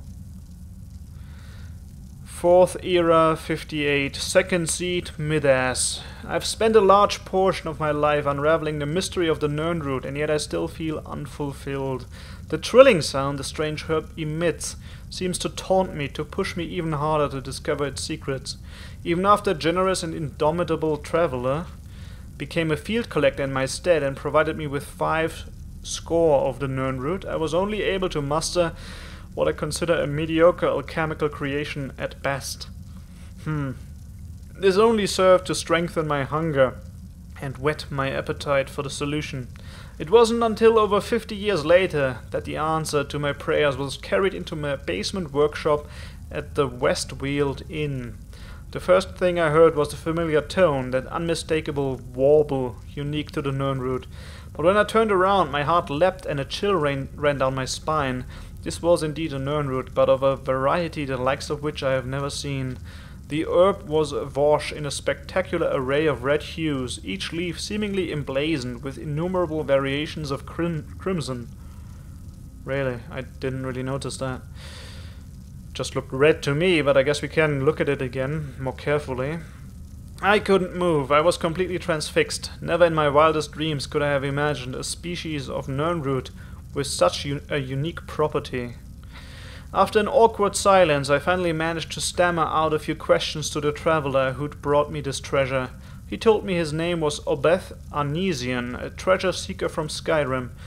Fourth era, fifty-eight, second seat, Midas. I've spent a large portion of my life unraveling the mystery of the Nirnroot, and yet I still feel unfulfilled. The trilling sound the strange herb emits seems to taunt me, to push me even harder to discover its secrets. Even after a generous and indomitable traveler became a field collector in my stead and provided me with five score of the Nirnroot, I was only able to muster what I consider a mediocre alchemical creation at best. Hmm. This only served to strengthen my hunger and whet my appetite for the solution. It wasn't until over fifty years later that the answer to my prayers was carried into my basement workshop at the Westweald Inn. The first thing I heard was the familiar tone, that unmistakable warble unique to the Nirnroot. But when I turned around, my heart leapt and a chill ran, ran down my spine. This was indeed a Nirnroot, but of a variety the likes of which I have never seen. The herb was awash in a spectacular array of red hues, each leaf seemingly emblazoned with innumerable variations of crim crimson. Really, I didn't really notice that. Just looked red to me, but I guess we can look at it again, more carefully. I couldn't move. I was completely transfixed. Never in my wildest dreams could I have imagined a species of Nirnroot with such un a unique property. After an awkward silence, I finally managed to stammer out a few questions to the traveler who'd brought me this treasure. He told me his name was Obeth Arnesian, a treasure seeker from Skyrim.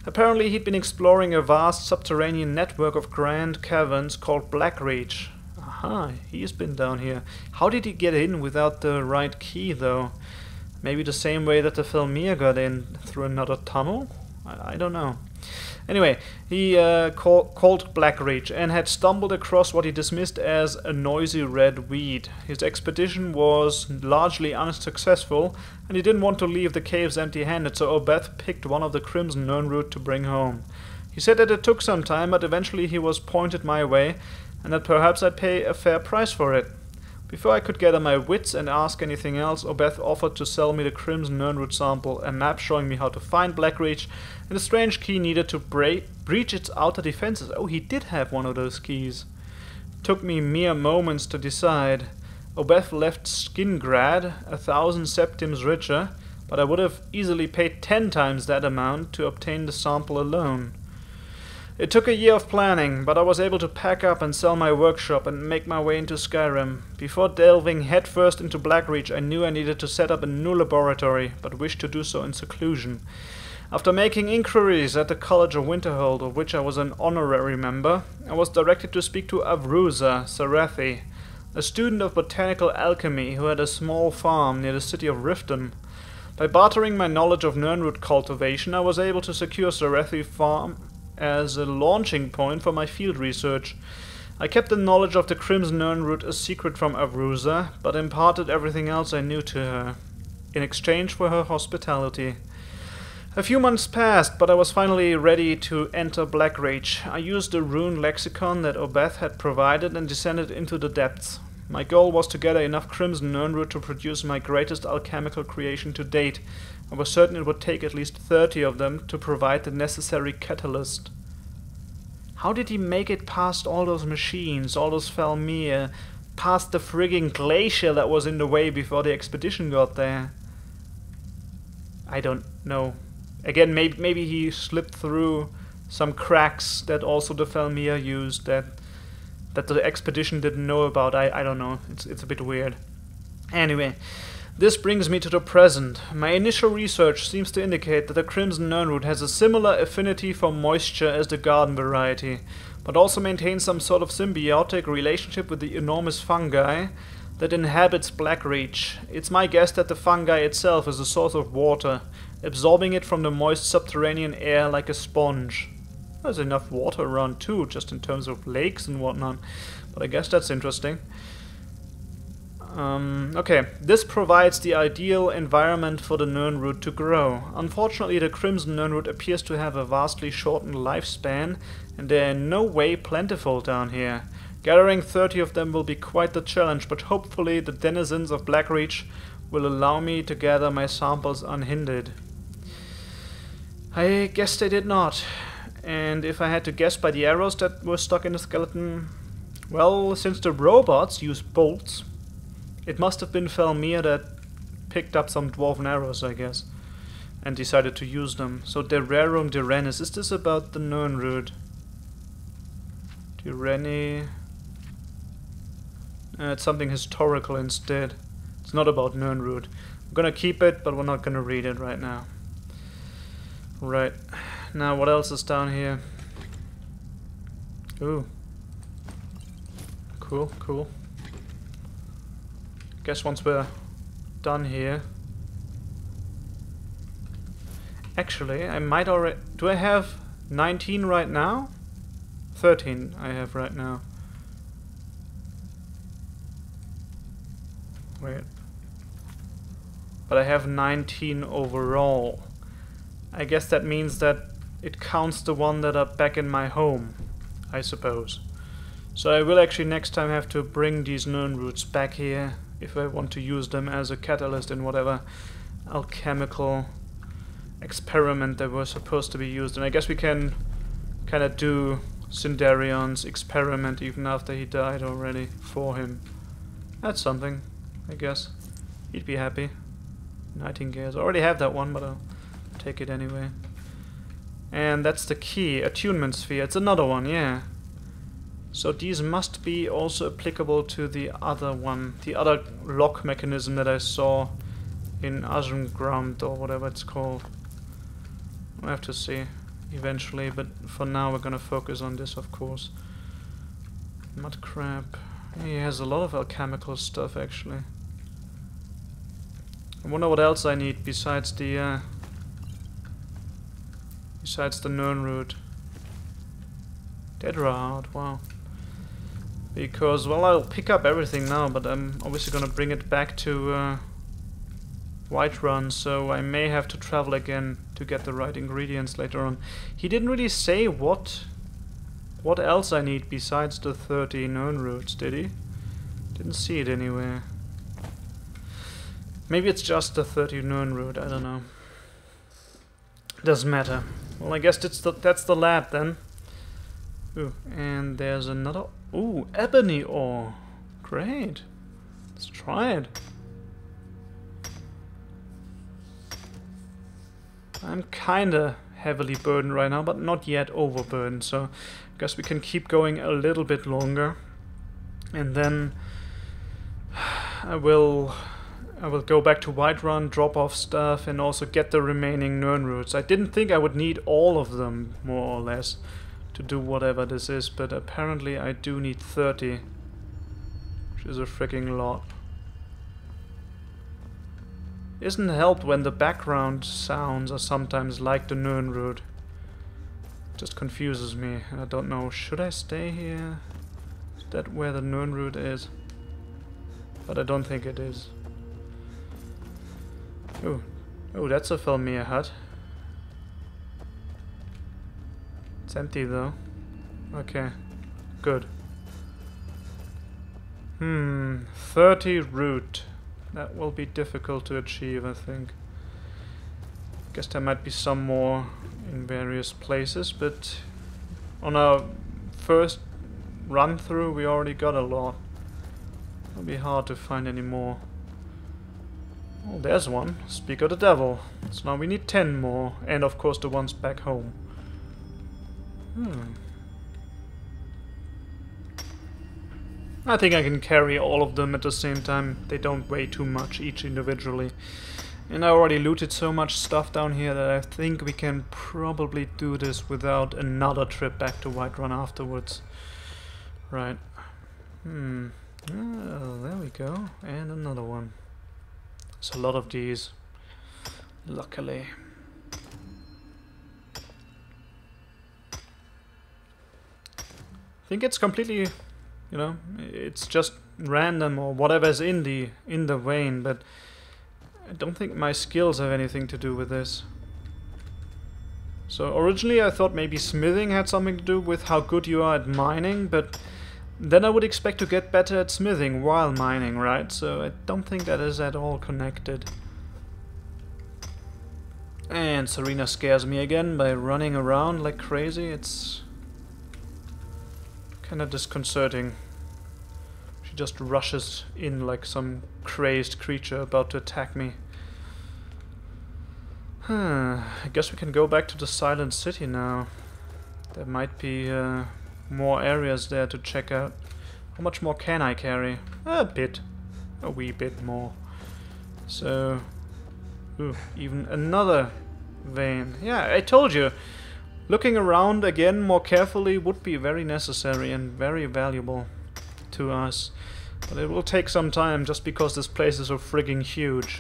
Apparently he'd been exploring a vast subterranean network of grand caverns called Blackreach. Aha, he's been down here. How did he get in without the right key, though? Maybe the same way that the Falmer got in, through another tunnel? I, I don't know. Anyway, he uh, call, called Blackreach and had stumbled across what he dismissed as a noisy red weed. His expedition was largely unsuccessful, and he didn't want to leave the caves empty-handed, so Obeth picked one of the Crimson Nirnroot to bring home. He said that it took some time, but eventually he was pointed my way, and that perhaps I'd pay a fair price for it. Before I could gather my wits and ask anything else, Obeth offered to sell me the Crimson Nirnroot sample, a map showing me how to find Blackreach, and a strange key needed to bre breach its outer defenses. Oh, he did have one of those keys. It took me mere moments to decide. Obeth left Skingrad a thousand septims richer, but I would have easily paid ten times that amount to obtain the sample alone. It took a year of planning, but I was able to pack up and sell my workshop and make my way into Skyrim. Before delving headfirst into Blackreach, I knew I needed to set up a new laboratory, but wished to do so in seclusion. After making inquiries at the College of Winterhold, of which I was an honorary member, I was directed to speak to Avruza Sarathi, a student of botanical alchemy who had a small farm near the city of Riften. By bartering my knowledge of Nirnroot cultivation, I was able to secure Sarathi farm as a launching point for my field research. I kept the knowledge of the Crimson Nirnroot a secret from Avruza, but imparted everything else I knew to her, in exchange for her hospitality. A few months passed, but I was finally ready to enter Blackreach. I used the rune lexicon that Obeth had provided and descended into the depths. My goal was to gather enough Crimson Nirnroot to produce my greatest alchemical creation to date. I was certain it would take at least thirty of them to provide the necessary catalyst. How did he make it past all those machines, all those Falmer, past the frigging glacier that was in the way before the expedition got there? I don't know. Again, maybe, maybe he slipped through some cracks that also the Falmer used that that the expedition didn't know about. I, I don't know. It's, it's a bit weird. Anyway, this brings me to the present. My initial research seems to indicate that the Crimson Nirnroot has a similar affinity for moisture as the garden variety, but also maintains some sort of symbiotic relationship with the enormous fungi that inhabits Blackreach. It's my guess that the fungi itself is a source of water, absorbing it from the moist subterranean air like a sponge. There's enough water around too, just in terms of lakes and whatnot, but I guess that's interesting. Um, okay, this provides the ideal environment for the Nirnroot to grow. Unfortunately, the Crimson Nirnroot appears to have a vastly shortened lifespan, and they're in no way plentiful down here. Gathering thirty of them will be quite the challenge, but hopefully the denizens of Blackreach will allow me to gather my samples unhindered. I guess they did not. And if I had to guess by the arrows that were stuck in the skeleton, well, since the robots use bolts, it must have been Falmer that picked up some dwarven arrows, I guess, and decided to use them. So Dererum Direnis, is this about the Nirnroot? Direni... Uh, it's something historical instead. It's not about Nirnroot. I'm gonna keep it, but we're not gonna read it right now. Right. Now, what else is down here? Ooh. Cool, cool. Guess once we're done here... Actually, I might already... Do I have nineteen right now? thirteen I have right now. Wait. But I have nineteen overall. I guess that means that it counts the one that are back in my home, I suppose. So I will actually next time have to bring these Nirnroots back here if I want to use them as a catalyst in whatever alchemical experiment that were supposed to be used. And I guess we can kind of do Cindarion's experiment even after he died already for him. That's something, I guess. He'd be happy. Nightingales. I already have that one, but I'll take it anyway. And that's the key, attunement sphere. It's another one, yeah. So these must be also applicable to the other one, the other lock mechanism that I saw in Ashengrund or whatever it's called. I have to see. eventually, but for now we're gonna focus on this, of course. Mud crab. He has a lot of alchemical stuff, actually. I wonder what else I need besides the uh, besides the Nirnroot. Dedra heart, wow. Because, well, I'll pick up everything now, but I'm obviously gonna bring it back to uh, Whiterun, so I may have to travel again to get the right ingredients later on. He didn't really say what what else I need besides the thirty Nirnroots, did he? Didn't see it anywhere. Maybe it's just the thirty Nirnroot, I don't know. Doesn't matter. Well, I guess that's the, that's the lab then. Ooh, and there's another... Ooh, ebony ore. Great. Let's try it. I'm kinda heavily burdened right now, but not yet overburdened, so I guess we can keep going a little bit longer. And then I will I will go back to Whiterun, drop off stuff, and also get the remaining Nirnroots. I didn't think I would need all of them, more or less, to do whatever this is, but apparently I do need thirty, which is a freaking lot. Isn't helped when the background sounds are sometimes like the Nirnroot. Just confuses me, and I don't know, should I stay here? Is that where the Nirnroot is? But I don't think it is. Oh, oh, that's a Falmer hut. It's empty though. Okay, good. Hmm, thirty root. That will be difficult to achieve, I think. Guess there might be some more in various places, but on our first run through we already got a lot. It'll be hard to find any more. Oh, there's one. Speak of the devil. So now we need ten more, and of course the ones back home. Hmm. I think I can carry all of them at the same time. They don't weigh too much each individually. And I already looted so much stuff down here that I think we can probably do this without another trip back to Whiterun afterwards. Right. Hmm. Oh, there we go. And another one. There's a lot of these. Luckily. I think it's completely... You know, it's just random or whatever's in the in the vein, but I don't think my skills have anything to do with this. So originally I thought maybe smithing had something to do with how good you are at mining, but then I would expect to get better at smithing while mining, right? So I don't think that is at all connected. And Serena scares me again by running around like crazy. It's kind of disconcerting. She just rushes in like some crazed creature about to attack me. Huh. I guess we can go back to the Silent City now. There might be uh, more areas there to check out. How much more can I carry? A bit. A wee bit more. So... Ooh, even another vein. Yeah, I told you. Looking around again more carefully would be very necessary and very valuable to us. But it will take some time just because this place is so frigging huge.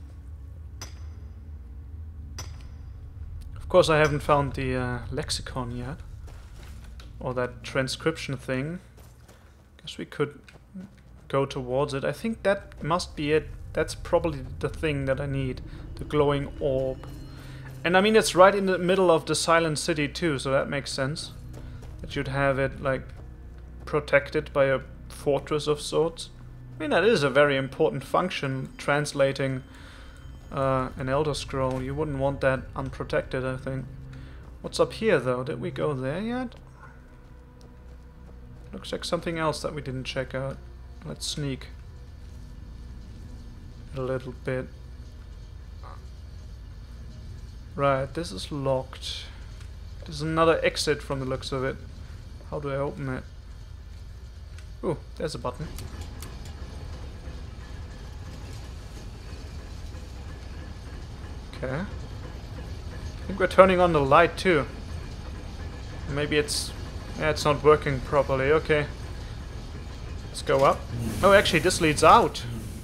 Of course I haven't found the uh, lexicon yet. Or that transcription thing. Guess we could go towards it. I think that must be it. That's probably the thing that I need. The glowing orb. And I mean, it's right in the middle of the Silent City too, so that makes sense. That you'd have it, like, protected by a fortress of sorts. I mean, that is a very important function, translating uh, an Elder Scroll. You wouldn't want that unprotected, I think. What's up here, though? Did we go there yet? Looks like something else that we didn't check out. Let's sneak a little bit. Right, this is locked. There's another exit from the looks of it. How do I open it? Ooh, there's a button. Okay. I think we're turning on the light too. Maybe it's... yeah, it's not working properly. Okay. Let's go up. Oh, actually, this leads out.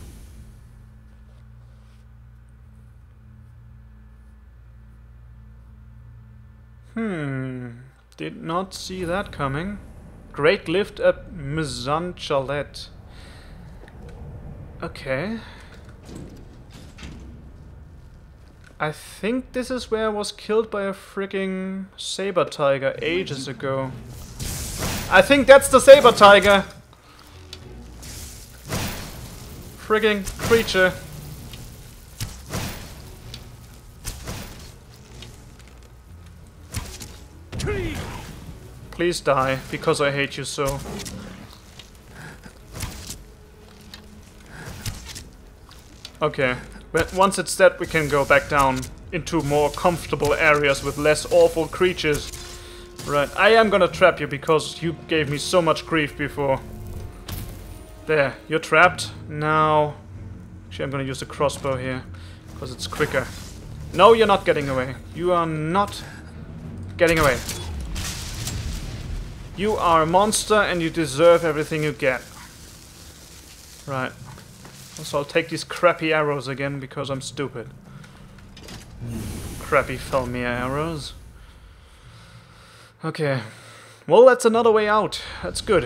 Hmm. Did not see that coming. Great lift at Mizan Chalet. Okay. I think this is where I was killed by a freaking saber tiger ages ago. I think that's the saber tiger! Frigging creature. Please die, because I hate you so. Okay, but once it's dead we can go back down into more comfortable areas with less awful creatures. Right, I am gonna trap you because you gave me so much grief before. There, you're trapped. Now... actually, I'm gonna use the crossbow here, because it's quicker. No, you're not getting away. You are not getting away. You are a monster and you deserve everything you get. Right. So I'll take these crappy arrows again because I'm stupid. Crappy Falmer arrows. Okay. Well, that's another way out. That's good.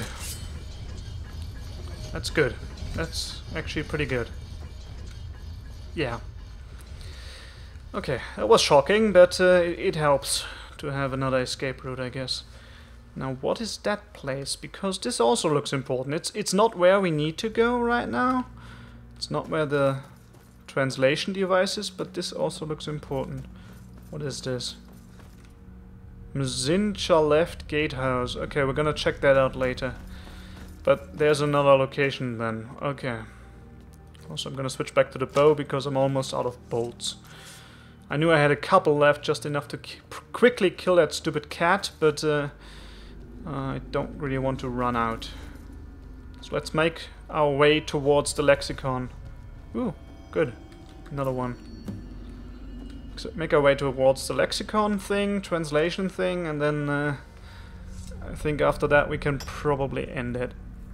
That's good. That's actually pretty good. Yeah. Okay, that was shocking, but uh, it, it helps to have another escape route, I guess. Now, what is that place? Because this also looks important. It's it's not where we need to go right now. It's not where the translation device is, but this also looks important. What is this? Mzincha left gatehouse. Okay, we're gonna check that out later. But there's another location then. Okay. Also, I'm gonna switch back to the bow because I'm almost out of bolts. I knew I had a couple left, just enough to quickly kill that stupid cat, but uh, I don't really want to run out. So let's make our way towards the lexicon. Ooh, good. Another one. So make our way towards the lexicon thing, translation thing, and then uh, I think after that we can probably end it.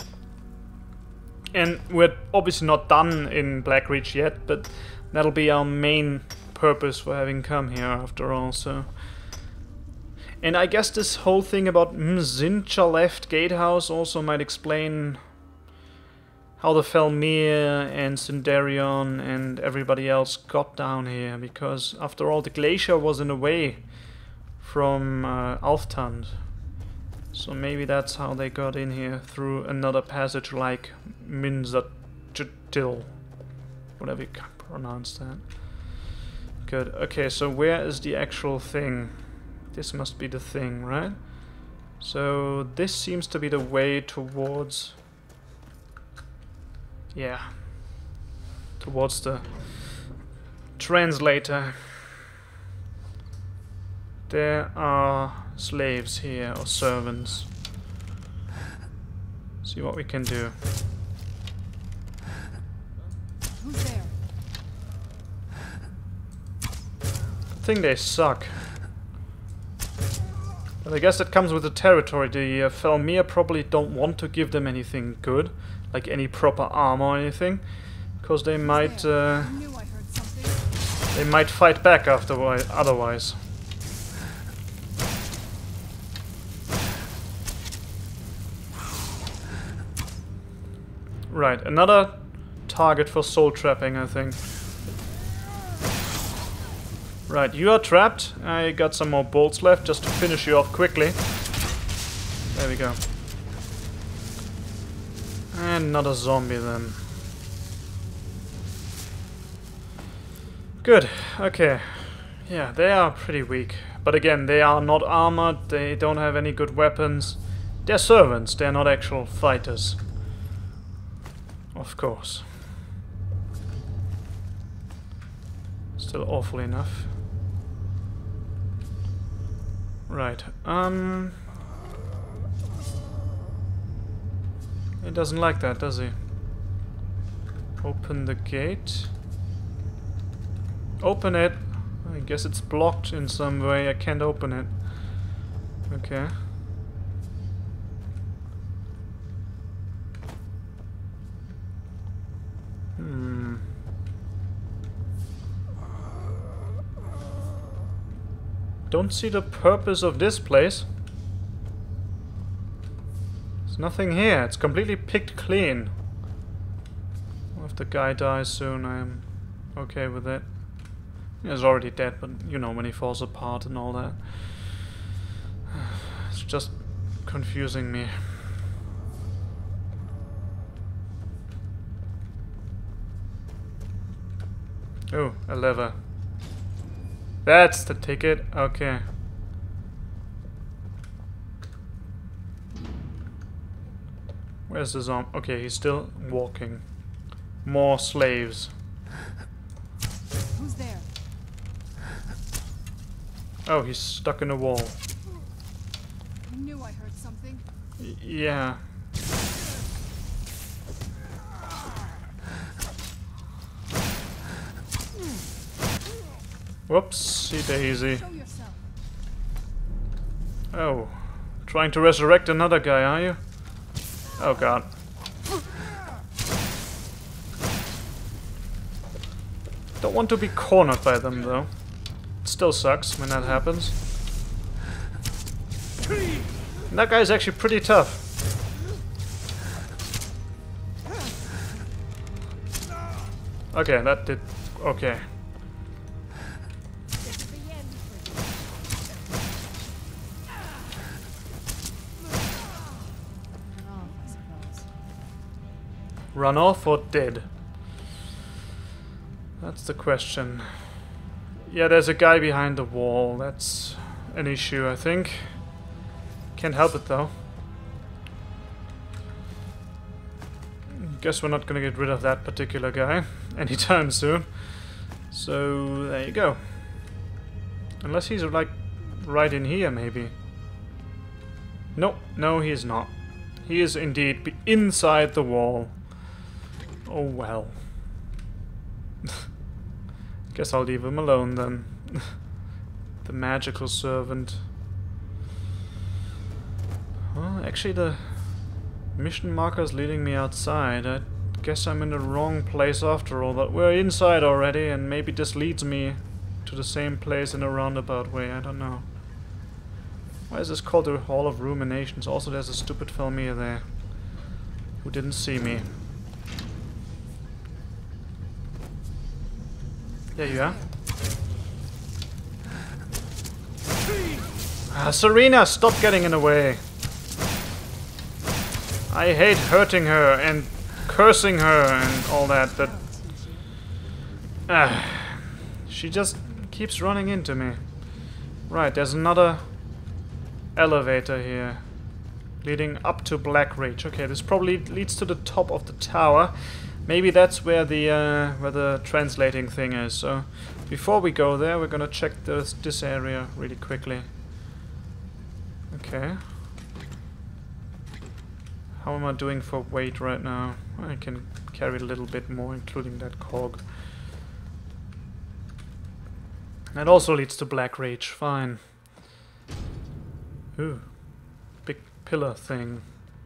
And we're obviously not done in Blackreach yet, but that'll be our main purpose for having come here after all, so... And I guess this whole thing about Mzincha left gatehouse also might explain how the Falmer and Sindarion and everybody else got down here, because after all the glacier was in a way from uh, Alftand. So maybe that's how they got in here, through another passage like Minzatil. Whatever you can pronounce that. Good. Okay, so where is the actual thing? This must be the thing, right? So this seems to be the way towards... yeah. Towards the translator. There are slaves here, or servants. See what we can do. Who's there? I think they suck. But I guess that comes with the territory. The uh, Falmer probably don't want to give them anything good, like any proper armor or anything, because they might uh, I knew I heard something. they might fight back afterwise. Otherwise. Right, another target for soul trapping, I think. Right, you are trapped. I got some more bolts left just to finish you off quickly. There we go. And another zombie then. Good, okay. Yeah, they are pretty weak. But again, they are not armored, they don't have any good weapons. They're servants, they're not actual fighters. Of course. Still awful enough. Right, um... he doesn't like that, does he? Open the gate. Open it! I guess it's blocked in some way, I can't open it. Okay. Hmm. Don't see the purpose of this place. There's nothing here. It's completely picked clean. Well, if the guy dies soon, I'm okay with it. He's already dead, but you know, when he falls apart and all that. It's just confusing me. Oh, a lever. That's the ticket. Okay. Where's the zombie? Okay, he's still walking. More slaves. Who's there? Oh, he's stuck in a wall. I knew I heard something. Y- yeah. Whoopsie daisy. Show yourself. Oh. Trying to resurrect another guy, are you? Oh god. Don't want to be cornered by them though. It still sucks when that happens. And that guy's actually pretty tough. Okay, that did... okay. Run off or dead? That's the question. Yeah, there's a guy behind the wall. That's an issue, I think. Can't help it though. Guess we're not gonna get rid of that particular guy anytime soon. So there you go. Unless he's like right in here, maybe. No, no, he is not. He is indeed be inside the wall. Oh well. Guess I'll leave him alone then. The magical servant. Well, actually the mission marker's leading me outside. I guess I'm in the wrong place after all, but we're inside already and maybe this leads me to the same place in a roundabout way, I don't know. Why is this called the Hall of Ruminations? Also there's a stupid Falmer there who didn't see me. There you are. Ah, Serena, stop getting in the way. I hate hurting her and cursing her and all that, but... Ah, she just keeps running into me. Right, there's another elevator here. Leading up to Blackreach. Okay, this probably leads to the top of the tower. Maybe that's where the uh, where the translating thing is. So before we go there, we're gonna check this this area really quickly. Okay. How am I doing for weight right now? I can carry a little bit more, including that cog. That also leads to Blackreach. Fine. Ooh, big pillar thing.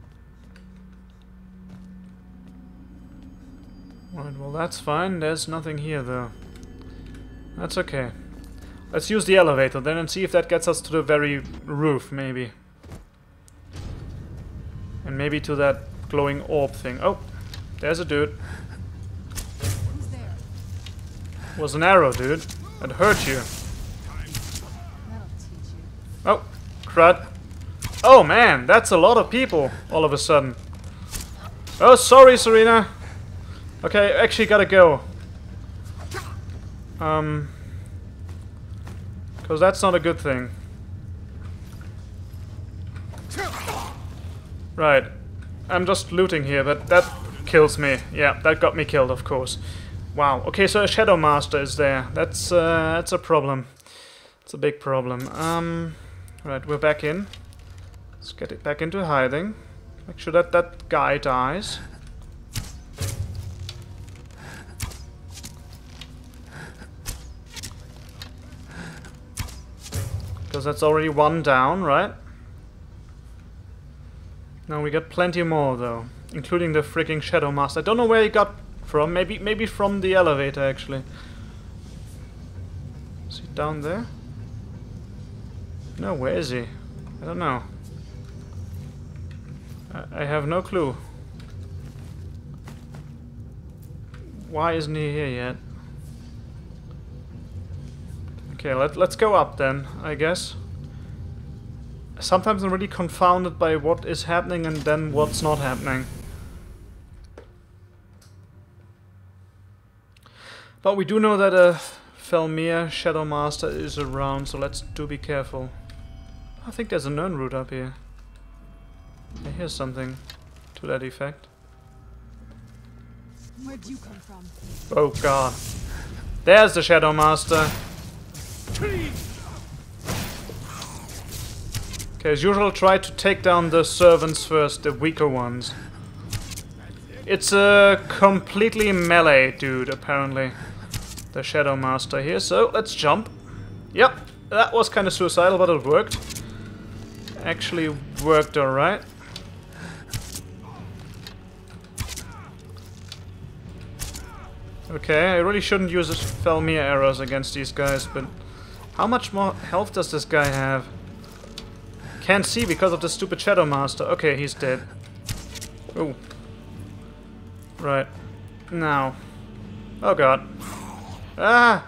Right, well that's fine. There's nothing here though. That's okay. Let's use the elevator then and see if that gets us to the very roof, maybe. And maybe to that glowing orb thing. Oh, there's a dude. Who's there? Was an arrow, dude. That hurt you. That'll teach you. Oh, crud. Oh man, that's a lot of people all of a sudden. Oh, sorry, Serena. Okay, actually gotta go. Um, because that's not a good thing. Right. I'm just looting here, but that kills me. Yeah, that got me killed, of course. Wow. Okay, so a Shadow Master is there. That's uh, that's a problem. It's a big problem. Um, right, we're back in. Let's get it back into hiding. Make sure that that guy dies. Because that's already one down, right? No, we got plenty more though, including the freaking Shadow Master. I don't know where he got from. Maybe, maybe from the elevator actually. Is he down there? No, where is he? I don't know. I, I have no clue. Why isn't he here yet? Okay, let, let's go up then, I guess. Sometimes I'm really confounded by what is happening and then what's not happening. But we do know that a Falmer Shadow Master is around, so let's do be careful. I think there's a Nern root up here. I hear something to that effect. Where'd you come from? Oh god. There's the Shadow Master. Okay, as usual, try to take down the servants first, the weaker ones. It's a completely melee dude, apparently. The Shadow Master here, so let's jump. Yep, that was kind of suicidal, but it worked. Actually worked alright. Okay, I really shouldn't use Falmer arrows against these guys, but how much more health does this guy have? Can't see because of the stupid Shadow Master. Okay, he's dead. Oh. Right. Now. Oh god. Ah!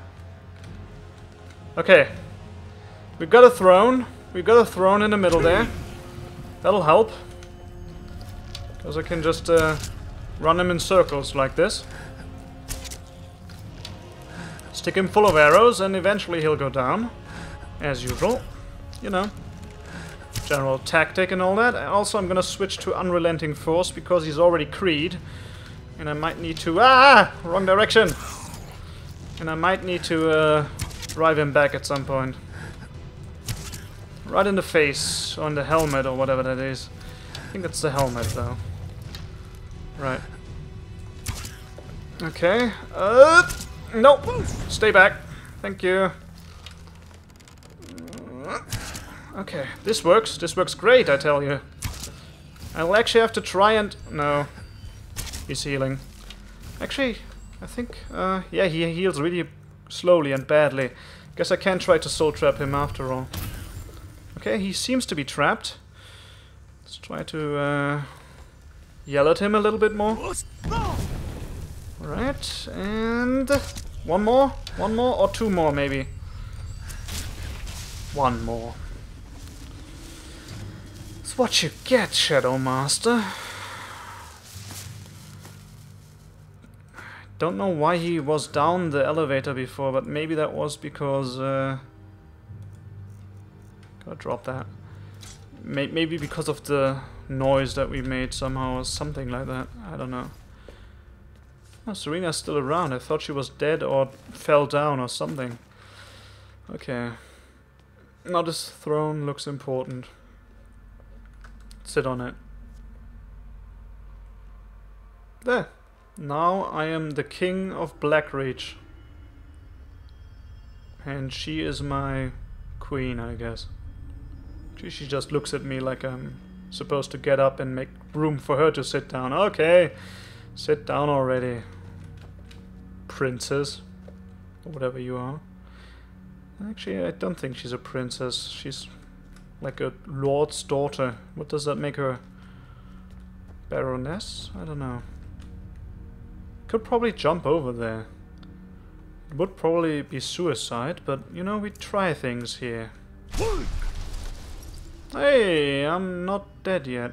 Okay. We've got a throne. We've got a throne in the middle there. That'll help. Because I can just uh, run him in circles like this. Stick him full of arrows and eventually he'll go down. As usual. You know. General tactic and all that. Also, I'm gonna switch to Unrelenting Force because he's already Creed. And I might need to... Ah! Wrong direction! And I might need to uh, drive him back at some point. Right in the face, or in the helmet, or whatever that is. I think that's the helmet, though. Right. Okay. Uh, nope! Stay back. Thank you. Okay, this works. This works great, I tell you. I'll actually have to try and... No. He's healing. Actually, I think... Uh, yeah, he heals really slowly and badly. Guess I can try to soul trap him after all. Okay, he seems to be trapped. Let's try to uh, yell at him a little bit more. Alright, and... One more? One more or two more, maybe? One more. That's what you get, Shadow Master. Don't know why he was down the elevator before, but maybe that was because... Uh, gotta drop that. May maybe because of the noise that we made somehow, or something like that. I don't know. Oh, Serena's still around. I thought she was dead or fell down or something. Okay. Now this throne looks important. Sit on it. There. Now I am the king of Blackreach. And she is my queen, I guess. She, she just looks at me like I'm supposed to get up and make room for her to sit down. Okay, sit down already, princess, or whatever you are. Actually, I don't think she's a princess. She's like a lord's daughter. What does that make her? Baroness? I don't know. Could probably jump over there. It would probably be suicide, but you know, we try things here. Hey, I'm not dead yet.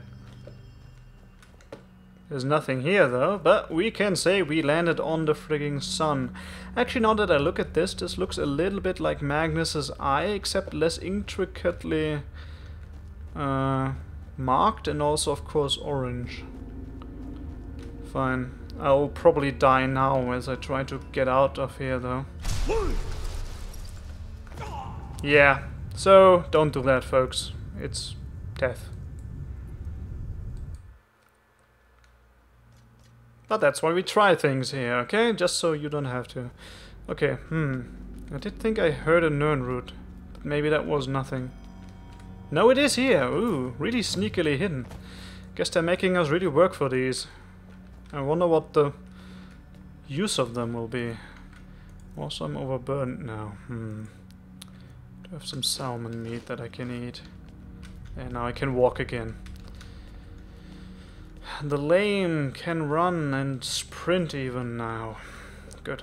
There's nothing here though, but we can say we landed on the frigging sun. Actually, now that I look at this, this looks a little bit like Magnus's eye, except less intricately uh, marked and also, of course, orange. Fine. I'll probably die now as I try to get out of here though. Yeah, so don't do that, folks. It's death. But that's why we try things here, okay? Just so you don't have to. Okay, hmm. I did think I heard a Nern root, but maybe that was nothing. No, it is here. Ooh, really sneakily hidden. Guess they're making us really work for these. I wonder what the use of them will be. Also, I'm overburdened now. Hmm. Do I have some salmon meat that I can eat? And now I can walk again. The lame can run and sprint even now. Good.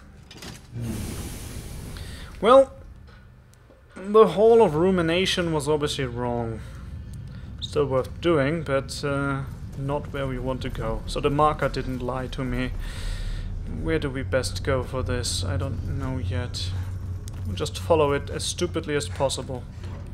Well, the Hall of Rumination was obviously wrong. Still worth doing, but uh, not where we want to go. So the marker didn't lie to me. Where do we best go for this? I don't know yet. We'll just follow it as stupidly as possible.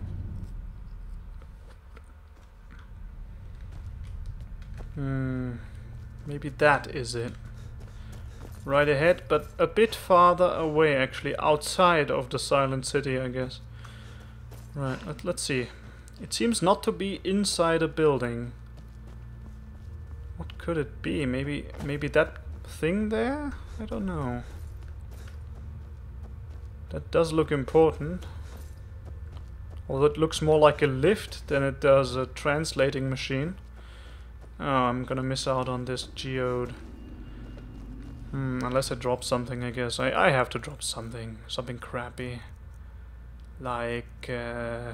Hmm, maybe that is it. Right ahead, but a bit farther away actually, outside of the Silent City, I guess. Right, let, let's see. It seems not to be inside a building. What could it be? Maybe, maybe that thing there? I don't know. That does look important. Although it looks more like a lift than it does a translating machine. Oh, I'm gonna miss out on this geode. Hmm, unless I drop something, I guess. I, I have to drop something. Something crappy. Like, uh...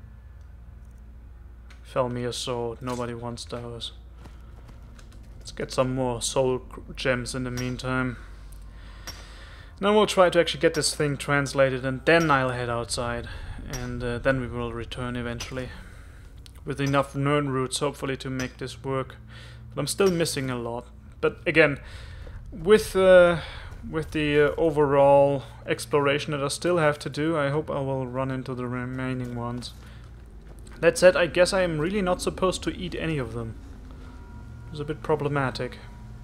Falmer sword. Nobody wants those. Let's get some more soul gems in the meantime. Then we'll try to actually get this thing translated, and then I'll head outside. And uh, then we will return eventually. With enough nerd roots, hopefully, to make this work. But I'm still missing a lot. But again, with uh, with the uh, overall exploration that I still have to do, I hope I will run into the remaining ones. That said, I guess I am really not supposed to eat any of them. It's a bit problematic.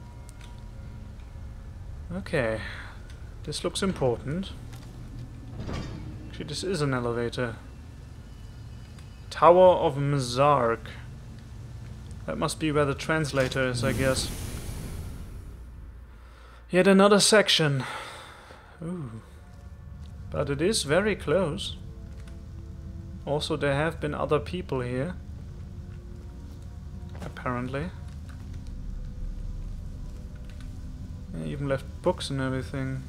Okay. This looks important. Actually, this is an elevator. Tower of Mzark. That must be where the translator is, I guess. Yet another section. Ooh. But it is very close. Also, there have been other people here. Apparently. They even left books and everything.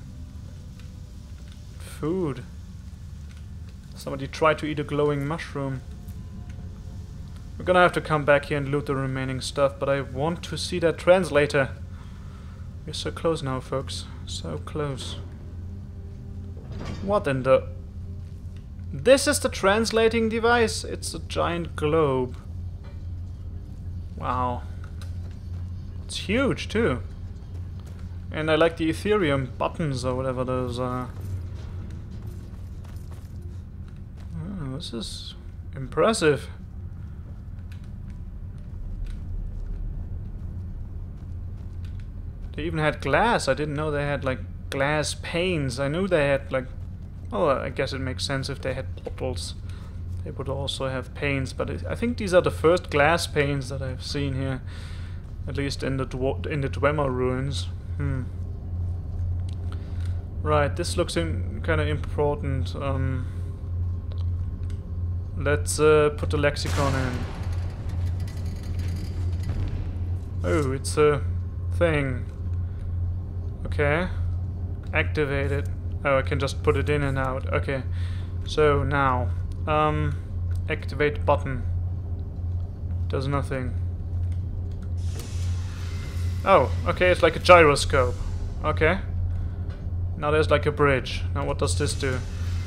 Food. Somebody tried to eat a glowing mushroom. We're gonna have to come back here and loot the remaining stuff, but I want to see that translator. We're so close now, folks. So close. What in the... This is the translating device. It's a giant globe. Wow. It's huge, too. And I like the Ethereum buttons or whatever those are. Oh, this is impressive. They even had glass. I didn't know they had like glass panes. I knew they had like... Oh, I guess it makes sense if they had bottles. They would also have panes, but it, I think these are the first glass panes that I've seen here. At least in the Dw in the Dwemer ruins. Hmm. Right, this looks kind of important. Um, let's uh, put the lexicon in. Oh, it's a thing. Okay. Activate it. Oh, I can just put it in and out. Okay. So now, um, activate button. Does nothing. Oh, okay, it's like a gyroscope. Okay. Now there's like a bridge. Now what does this do?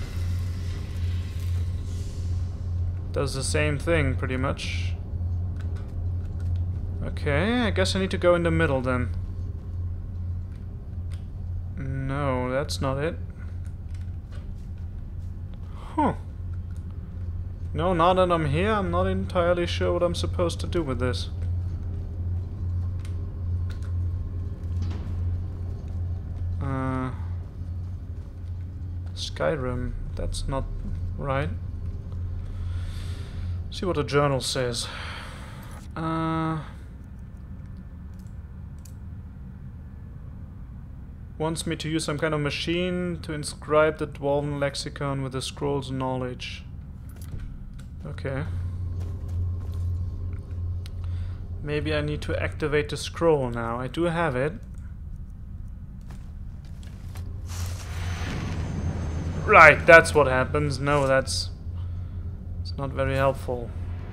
Does the same thing, pretty much. Okay, I guess I need to go in the middle then. No, that's not it. Huh. No, now that I'm here, I'm not entirely sure what I'm supposed to do with this. Uh, Skyrim, that's not right. See what the journal says. Uh... Wants me to use some kind of machine to inscribe the Dwarven lexicon with the scroll's knowledge. Okay. Maybe I need to activate the scroll now. I do have it. Right, that's what happens. No, that's... It's not very helpful.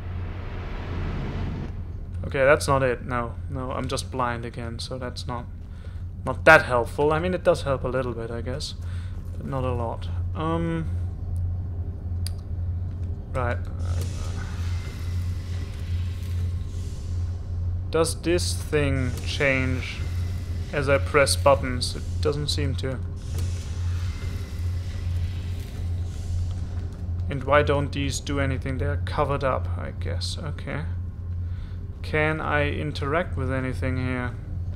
Okay, that's not it. No, no, I'm just blind again, so that's not... Not that helpful. I mean, it does help a little bit, I guess. But not a lot. Um... Right. Does this thing change as I press buttons? It doesn't seem to. And why don't these do anything? They're covered up, I guess. Okay. Can I interact with anything here?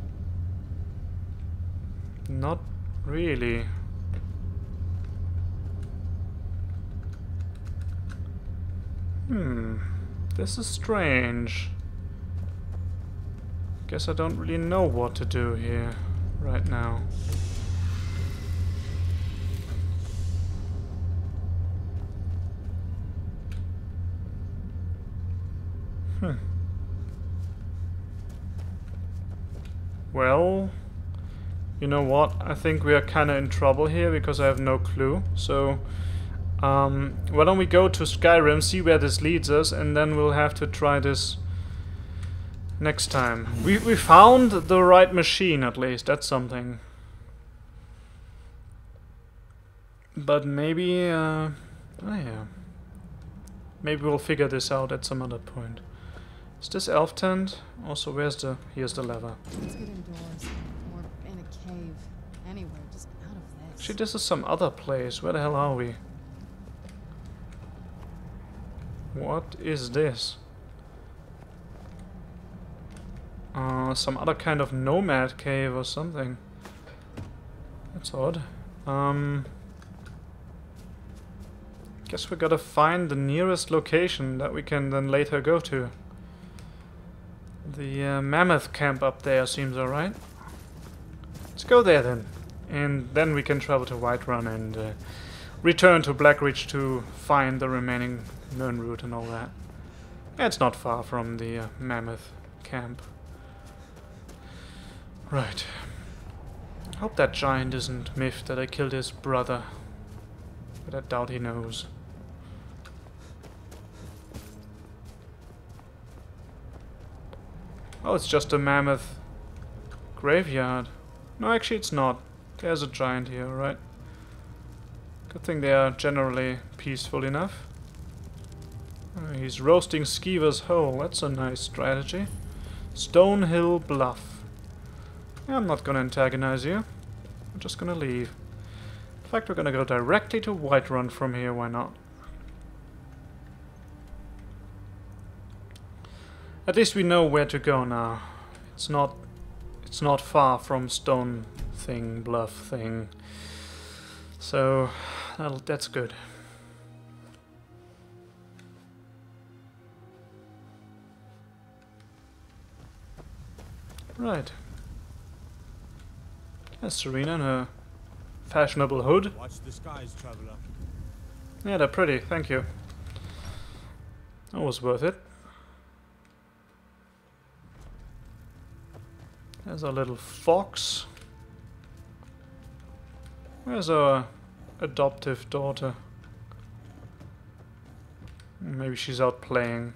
Not really. Hmm. This is strange. Guess I don't really know what to do here right now. Hmm. Well, you know what? I think we are kind of in trouble here because I have no clue. So, um, why don't we go to Skyrim, see where this leads us, and then we'll have to try this next time. We we found the right machine, at least. That's something. But maybe, uh, oh yeah, maybe we'll figure this out at some other point. Is this elf tent? Also, where's the... Here's the lever. Let's get indoors. Or in a cave. Anywhere, just out of this. Actually, this is some other place. Where the hell are we? What is this? Uh, some other kind of nomad cave or something. That's odd. Um... Guess we gotta find the nearest location that we can then later go to. The uh, mammoth camp up there seems alright. Let's go there then. And then we can travel to Whiterun and uh, return to Blackreach to find the remaining Nirn route and all that. It's not far from the uh, mammoth camp. Right. Hope that giant isn't miffed that I killed his brother. But I doubt he knows. Oh, it's just a mammoth graveyard. No, actually it's not. There's a giant here, right? Good thing they are generally peaceful enough. Uh, he's roasting Skeever's hole. That's a nice strategy. Stonehill Bluff. Yeah, I'm not gonna antagonize you. I'm just gonna leave. In fact, we're gonna go directly to Whiterun from here. Why not? At least we know where to go now. It's not it's not far from Stone thing, Bluff thing. So that'll, that's good. Right. There's Serena and her fashionable hood. Watch the skies, traveler. Yeah, they're pretty, thank you. That was worth it. There's our little fox. Where's our adoptive daughter? Maybe she's out playing.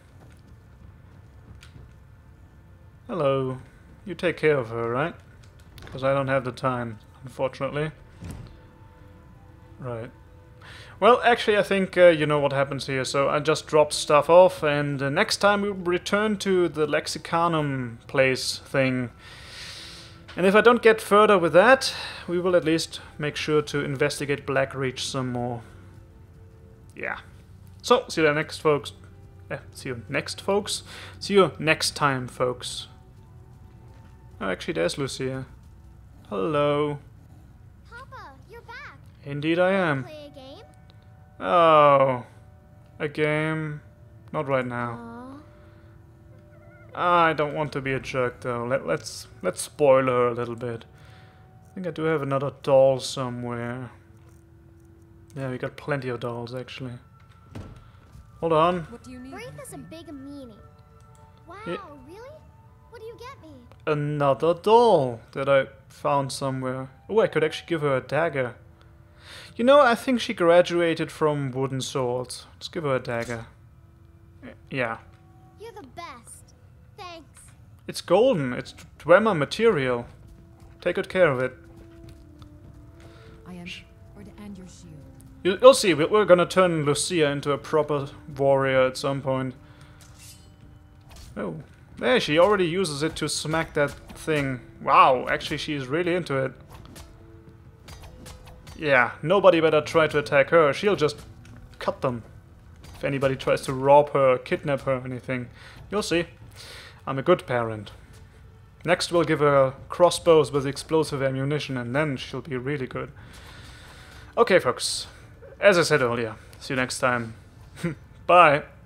Hello. You take care of her, right? Because I don't have the time, unfortunately. Right. Well, actually, I think uh, you know what happens here. So I just dropped stuff off, and uh, next time we'll return to the Lexicanum place thing. And if I don't get further with that, we will at least make sure to investigate Blackreach some more. Yeah. So, see you next, folks. Eh, see you next, folks. See you next time, folks. Oh, actually, there's Lucia. Hello. Papa, you're back. Indeed I am. Play a game? Oh. A game? Not right now. Aww. I don't want to be a jerk though. Let, let's let's spoil her a little bit. I think I do have another doll somewhere. Yeah, we got plenty of dolls actually. Hold on. What do you need? Brief is a big meaning. Wow, Yeah. really? What do you get me? Another doll that I found somewhere. Oh, I could actually give her a dagger. You know, I think she graduated from wooden swords. Let's give her a dagger. Yeah. You're the best. Thanks. It's golden. It's Dwemer material. Take good care of it. I am or to end your shield. You, you'll see. we- We're gonna turn Lucia into a proper warrior at some point. Oh. There, she already uses it to smack that thing. Wow, actually she's really into it. Yeah, nobody better try to attack her. She'll just cut them. If anybody tries to rob her, kidnap her, or anything. You'll see. I'm a good parent. Next we'll give her crossbows with explosive ammunition and then she'll be really good. Okay folks, as I said earlier, see you next time. Bye!